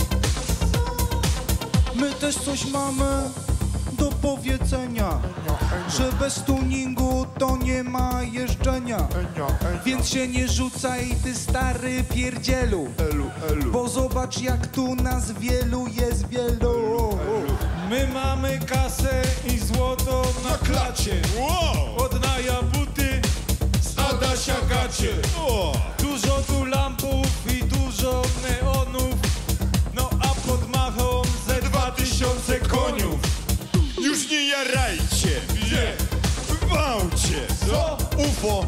My też coś mamy do powiedzenia, że bez tuningu to nie ma jeżdżenia. Więc się nie rzucaj, ty stary pierdzielu, bo zobacz jak tu nas wielu jest wielu. My mamy kasę i złoto na klacie. Wow! Od Naja buty, z Adasia gacie. Dużo tu lampów i dużo neonów, no a pod machą ze 2000 koniów. Już nie jarajcie! Gdzie? W aucie! Co? UFO!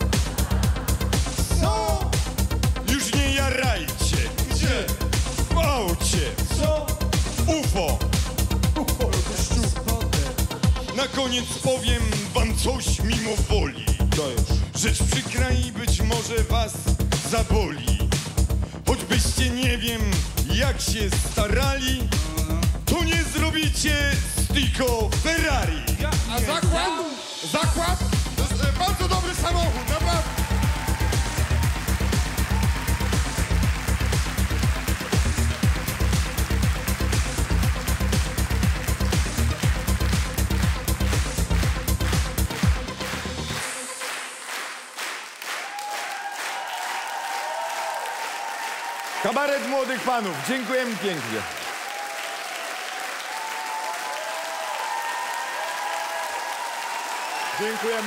Co? Już nie jarajcie! Gdzie? W aucie! Co? UFO! Na koniec powiem wam coś mimo woli. Rzecz przykra i być może was zaboli. Choćbyście nie wiem jak się starali, to nie zrobicie Stico Ferrari. A zakład? Zakład? To jest bardzo dobry samochód, naprawdę. Kabaret młodych panów. Dziękujemy pięknie. Dziękujemy.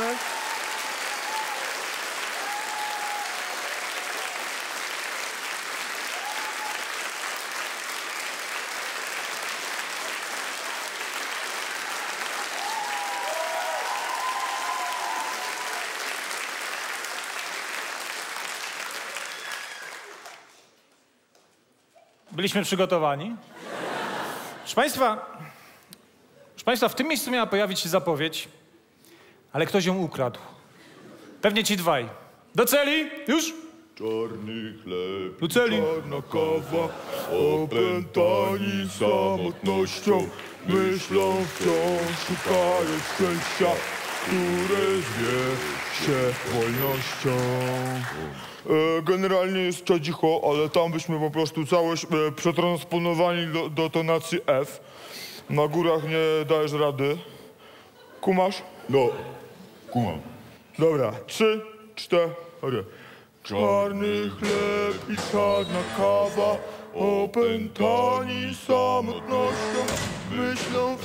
Byliśmy przygotowani. Proszę Państwa, w tym miejscu miała pojawić się zapowiedź, ale ktoś ją ukradł. Pewnie ci dwaj. Do celi? Już? Czarny chleb, Do celi. czarna kawa, opętani samotnością, myślą wciąż, szukając szczęścia, które zwie się wolnością. Generalnie jest cicho, ale tam byśmy po prostu całość przetransponowali do tonacji F. Na górach nie dajesz rady. Kumasz? No, kumam. Dobra, 3, 4. Czarny chleb i czarna kawa, opętani samotnością, myślą...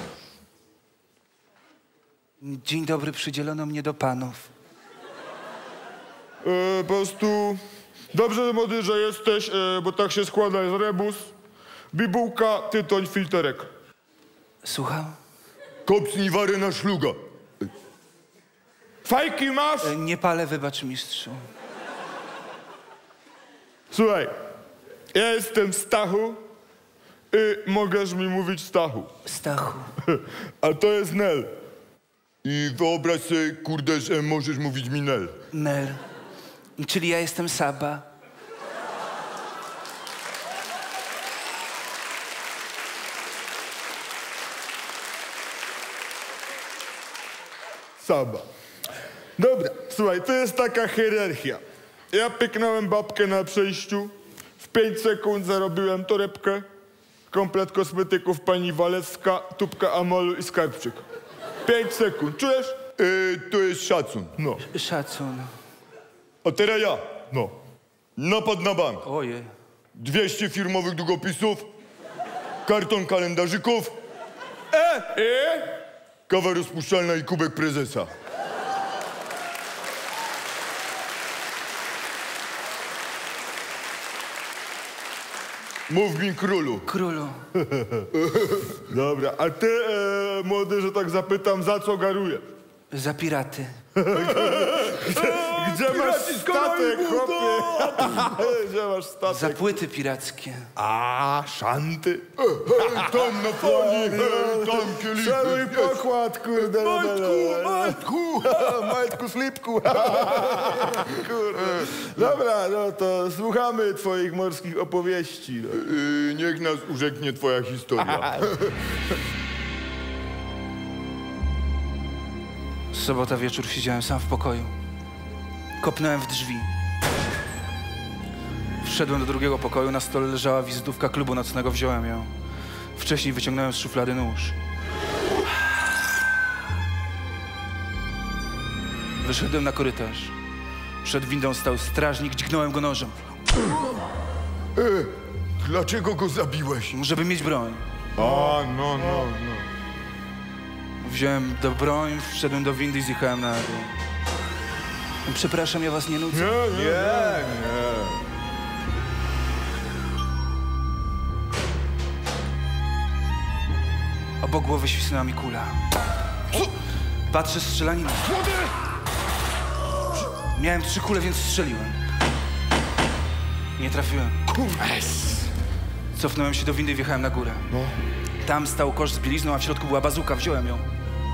Dzień dobry, przydzielono mnie do panów. Po prostu dobrze, młody, że jesteś, bo tak się składa, jest rebus, bibułka, tytoń, filterek. Słucham? Kopsnij wary na szluga. Fajki masz? Nie palę, wybacz mistrzu. Słuchaj, ja jestem Stachu i możesz mi mówić Stachu. Stachu. A to jest Nel. I wyobraź sobie, kurde, że możesz mówić mi Nel. Nel. Czyli ja jestem Saba. Saba. Dobra, słuchaj, to jest taka hierarchia. Ja pyknąłem babkę na przejściu, w 5 sekund zarobiłem torebkę, Komplet kosmetyków pani Walewska, tubka amolu i skarbczyk. 5 sekund, czujesz? To jest szacun. No. Szacun. A teraz ja. No. Napad na bank. Ojej. 200 firmowych długopisów, karton kalendarzyków, kawa rozpuszczalna i kubek prezesa. Mów mi, królu. Królu. Dobra, a ty, młody, że tak zapytam, za co garujesz? Za piraty. Gdzie masz statek, chłopie? Gdzie masz statek? Za płyty pirackie. A, szanty. Tam na planie, tam kielichy. Cały pokład, kurde. Majtku, slipku. Kurde. Dobra, no to słuchamy twoich morskich opowieści. Niech nas urzeknie twoja historia. Sobota wieczór, siedziałem sam w pokoju. Kopnąłem w drzwi. Wszedłem do drugiego pokoju, na stole leżała wizytówka klubu nocnego, wziąłem ją. Wcześniej wyciągnąłem z szuflady nóż. Wyszedłem na korytarz. Przed windą stał strażnik, dźgnąłem go nożem. Dlaczego go zabiłeś? Żeby mieć broń. A, no. Wziąłem do broń, wszedłem do windy i zjechałem na dół. Przepraszam, ja was nie nudzę. Nie. Obok głowy świsnęła mi kula. Patrzę, strzelanina. Miałem 3 kule, więc strzeliłem. Nie trafiłem. Cofnąłem się do windy i wjechałem na górę. Tam stał kosz z bielizną, a w środku była bazuka. Wziąłem ją.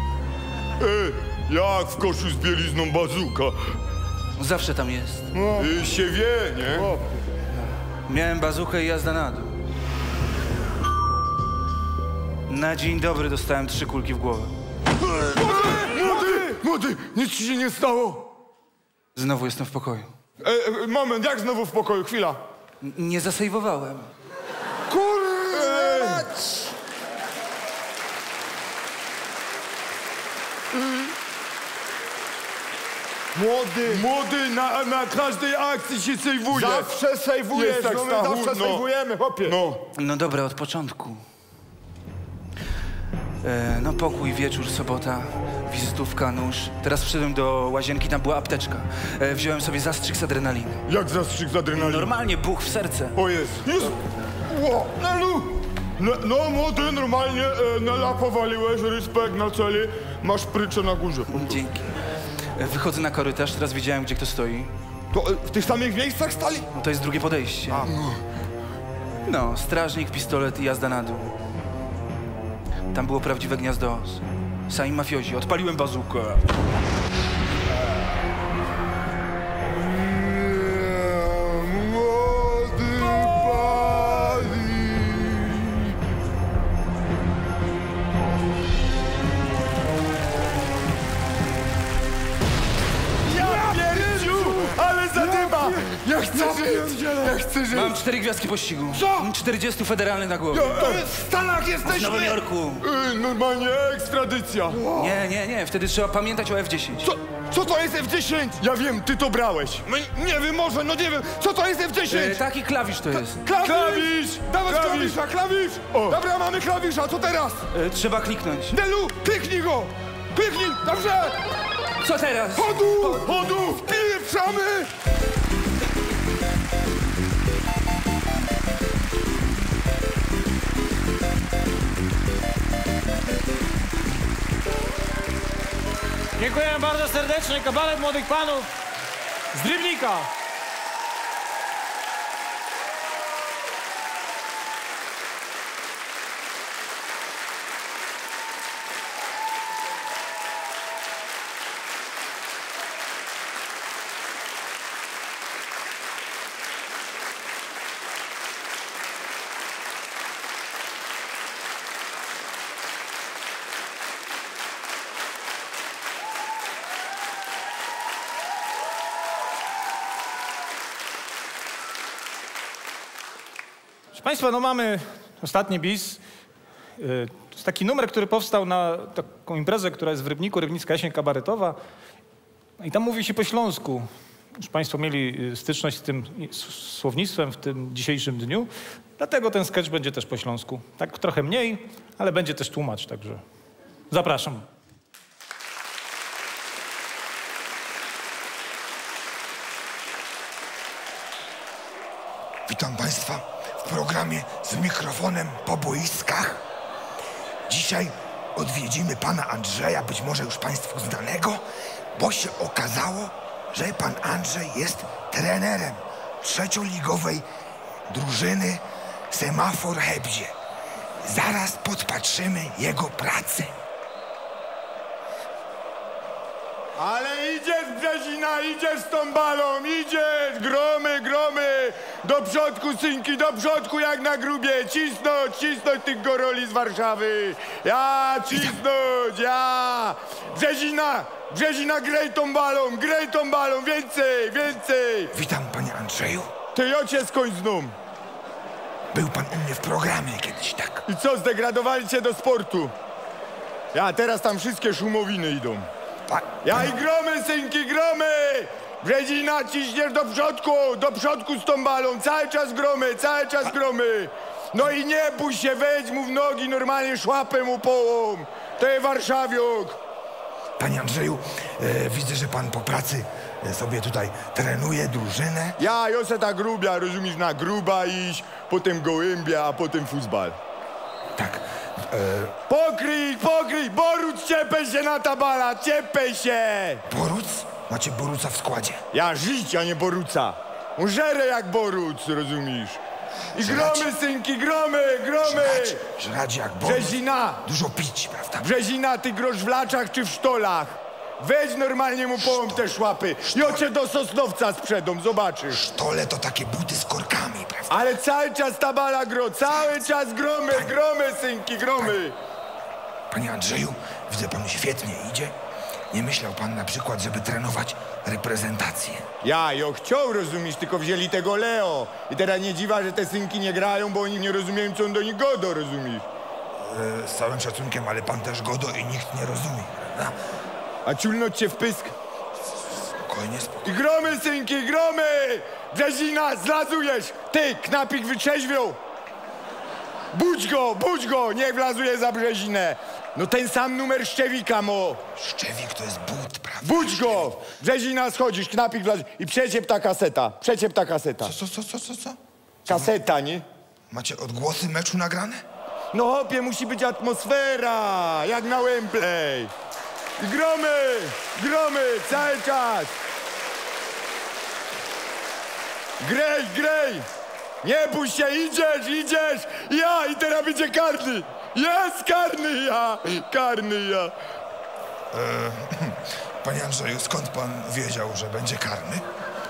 Jak w koszu z bielizną bazuka? Zawsze tam jest. Się wie, nie? Miałem bazukę i jazda na dół. Na dzień dobry dostałem 3 kulki w głowę. Młody, nic ci się nie stało. Znowu jestem w pokoju. Moment, jak znowu w pokoju? Chwila. Nie zasejwowałem. Kurde! Młody, na każdej akcji się sejwuje. Zawsze sejwujesz, Jest tak, no my Stachu, zawsze sejwujemy, chłopie. No dobra, od początku. No pokój, wieczór, sobota, wizytówka, nóż. Teraz wszedłem do łazienki, tam była apteczka. Wziąłem sobie zastrzyk z adrenaliny. Jak zastrzyk z adrenaliny? Normalnie, buch w serce. O jest. No młody, normalnie na la powaliłeś, respekt na celi, masz pryczę na górze. Dzięki. Wychodzę na korytarz, teraz wiedziałem, gdzie kto stoi. To w tych samych miejscach stali? No to jest drugie podejście. No, strażnik, pistolet i jazda na dół. Tam było prawdziwe gniazdo os. Sami mafiozi. Odpaliłem bazukę. Młody pali. Ja pierdziu, ale zadyma! Ja chcę żyć! Mam 4 gwiazdki pościgu. Co? 40 federalnych na głowie. W Stanach jesteśmy! W Nowym Jorku. Normalnie ekstradycja. Nie. Wtedy trzeba pamiętać o F10. Co to jest F10? Ja wiem, ty to brałeś. Nie wiem, może, no nie wiem. Co to jest F10? Taki klawisz to jest. Klawisz! Dawać klawisza, klawisz! Dobra, mamy klawisza, co teraz? Trzeba kliknąć. Delu, kliknij go! Kliknij, dobrze! Co teraz? Chodu! Wpieprzamy! Dziękuję bardzo serdecznie. Kabaret Młodych Panów z Rybnika. Proszę Państwa, no mamy Ostatni bis. To jest taki numer, który powstał na taką imprezę, która jest w Rybniku, Rybnicka Jesień Kabaretowa. I tam mówi się po śląsku. Już państwo mieli styczność z tym słownictwem w tym dzisiejszym dniu. Dlatego ten sketch będzie też po śląsku. Tak trochę mniej, ale będzie też tłumacz, także zapraszam. Witam Państwa w programie z mikrofonem po boiskach. Dzisiaj odwiedzimy pana Andrzeja, być może już Państwu znanego, bo się okazało, że pan Andrzej jest trenerem trzecioligowej drużyny Semafor Hebzie. Zaraz podpatrzymy jego pracę. Ale idziesz, Brzezina, idziesz z tą balą, idziesz, gromy, gromy, do przodku, synki, do przodku jak na grubie, cisnąć, cisnąć tych goroli z Warszawy, ja, cisnąć, ja, Brzezina, Brzezina, grej tą balą, więcej, więcej. Witam, panie Andrzeju. Ty, ja cię skądś znów. Był pan u mnie w programie kiedyś, tak? I co, zdegradowali cię do sportu? Ja, teraz tam wszystkie szumowiny idą. Ja i gromy, synki, gromy! Brzezina, ciśniesz do przodku z tą balą, cały czas gromy. No i nie puść się, wejdź mu w nogi, normalnie szłapę mu połom. To jest warszawiok. Panie Andrzeju, widzę, że pan po pracy sobie tutaj trenuje drużynę. Ja se tak grubia, rozumiesz, na gruba iść, potem gołębia, a potem futbal. Tak. Pokryj, Boruc, ciepaj się na ta bala, ciepaj się! Boruc? Macie Boruca w składzie? Ja żyć, a nie Boruca. On żerę jak Boruc, rozumiesz? I Żrać. gromy, synki, gromy! Żrać jak Boruc. Brzezina! Dużo pić, prawda? Brzezina, ty grosz w laczach czy w sztolach? Weź normalnie mu połom te szłapy. Ja cię do Sosnowca sprzedą, zobaczysz. Sztole to takie buty z korkami, prawda? Ale cały czas ta bala cały czas gromy, synki, gromy. Panie Andrzeju, widzę, panu świetnie idzie. Nie myślał pan na przykład, żeby trenować reprezentację? Ja chciał, rozumiesz, tylko wzięli tego Leo. I teraz nie dziwa, że te synki nie grają, bo oni nie rozumieją, co on do nich godo, rozumiesz? Z całym szacunkiem, ale pan też godo i nikt nie rozumie, prawda? A ciulnąć cię w pysk? Spokojnie. I gromy, synki, gromy! Brzezina, zlazujesz! Ty, knapik wytrzeźwiał! Budź go, niech wlazuje za Brzezinę! No ten sam numer Szczewika, mo! Szczewik to jest but, prawda? Budź go! Brzezina, schodzisz, knapik wlazuje i przeciep ta kaseta. Co? Kaseta, nie? Macie odgłosy meczu nagrane? No hopie, musi być atmosfera, jak na Wembley. I gromy, cały czas. Grej. Nie puść się, idziesz. Ja, i teraz będzie karny. Jest karny ja. Panie Andrzeju, skąd pan wiedział, że będzie karny?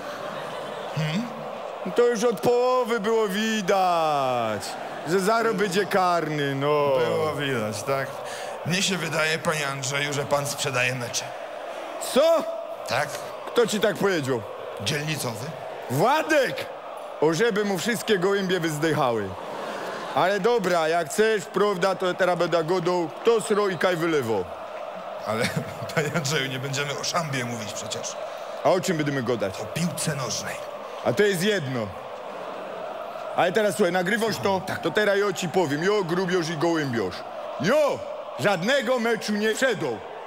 To już od połowy było widać, że zaraz będzie karny, no. Było widać, tak? Mnie się wydaje, panie Andrzeju, że pan sprzedaje mecze. Co? Tak? Kto ci tak powiedział? Dzielnicowy? Władek! O, żeby mu wszystkie gołębie wyzdychały. Ale dobra, jak chcesz, prawda, to teraz będę godał, to sro i kaj wylewo. Ale, panie Andrzeju, nie będziemy o szambie mówić przecież. A o czym będziemy gadać? O piłce nożnej. A to jest jedno. Ale teraz słuchaj, nagrywasz to, to teraz ja ci powiem. Grubiosz i gołębiosz. Żadnego meczu nie wszedł.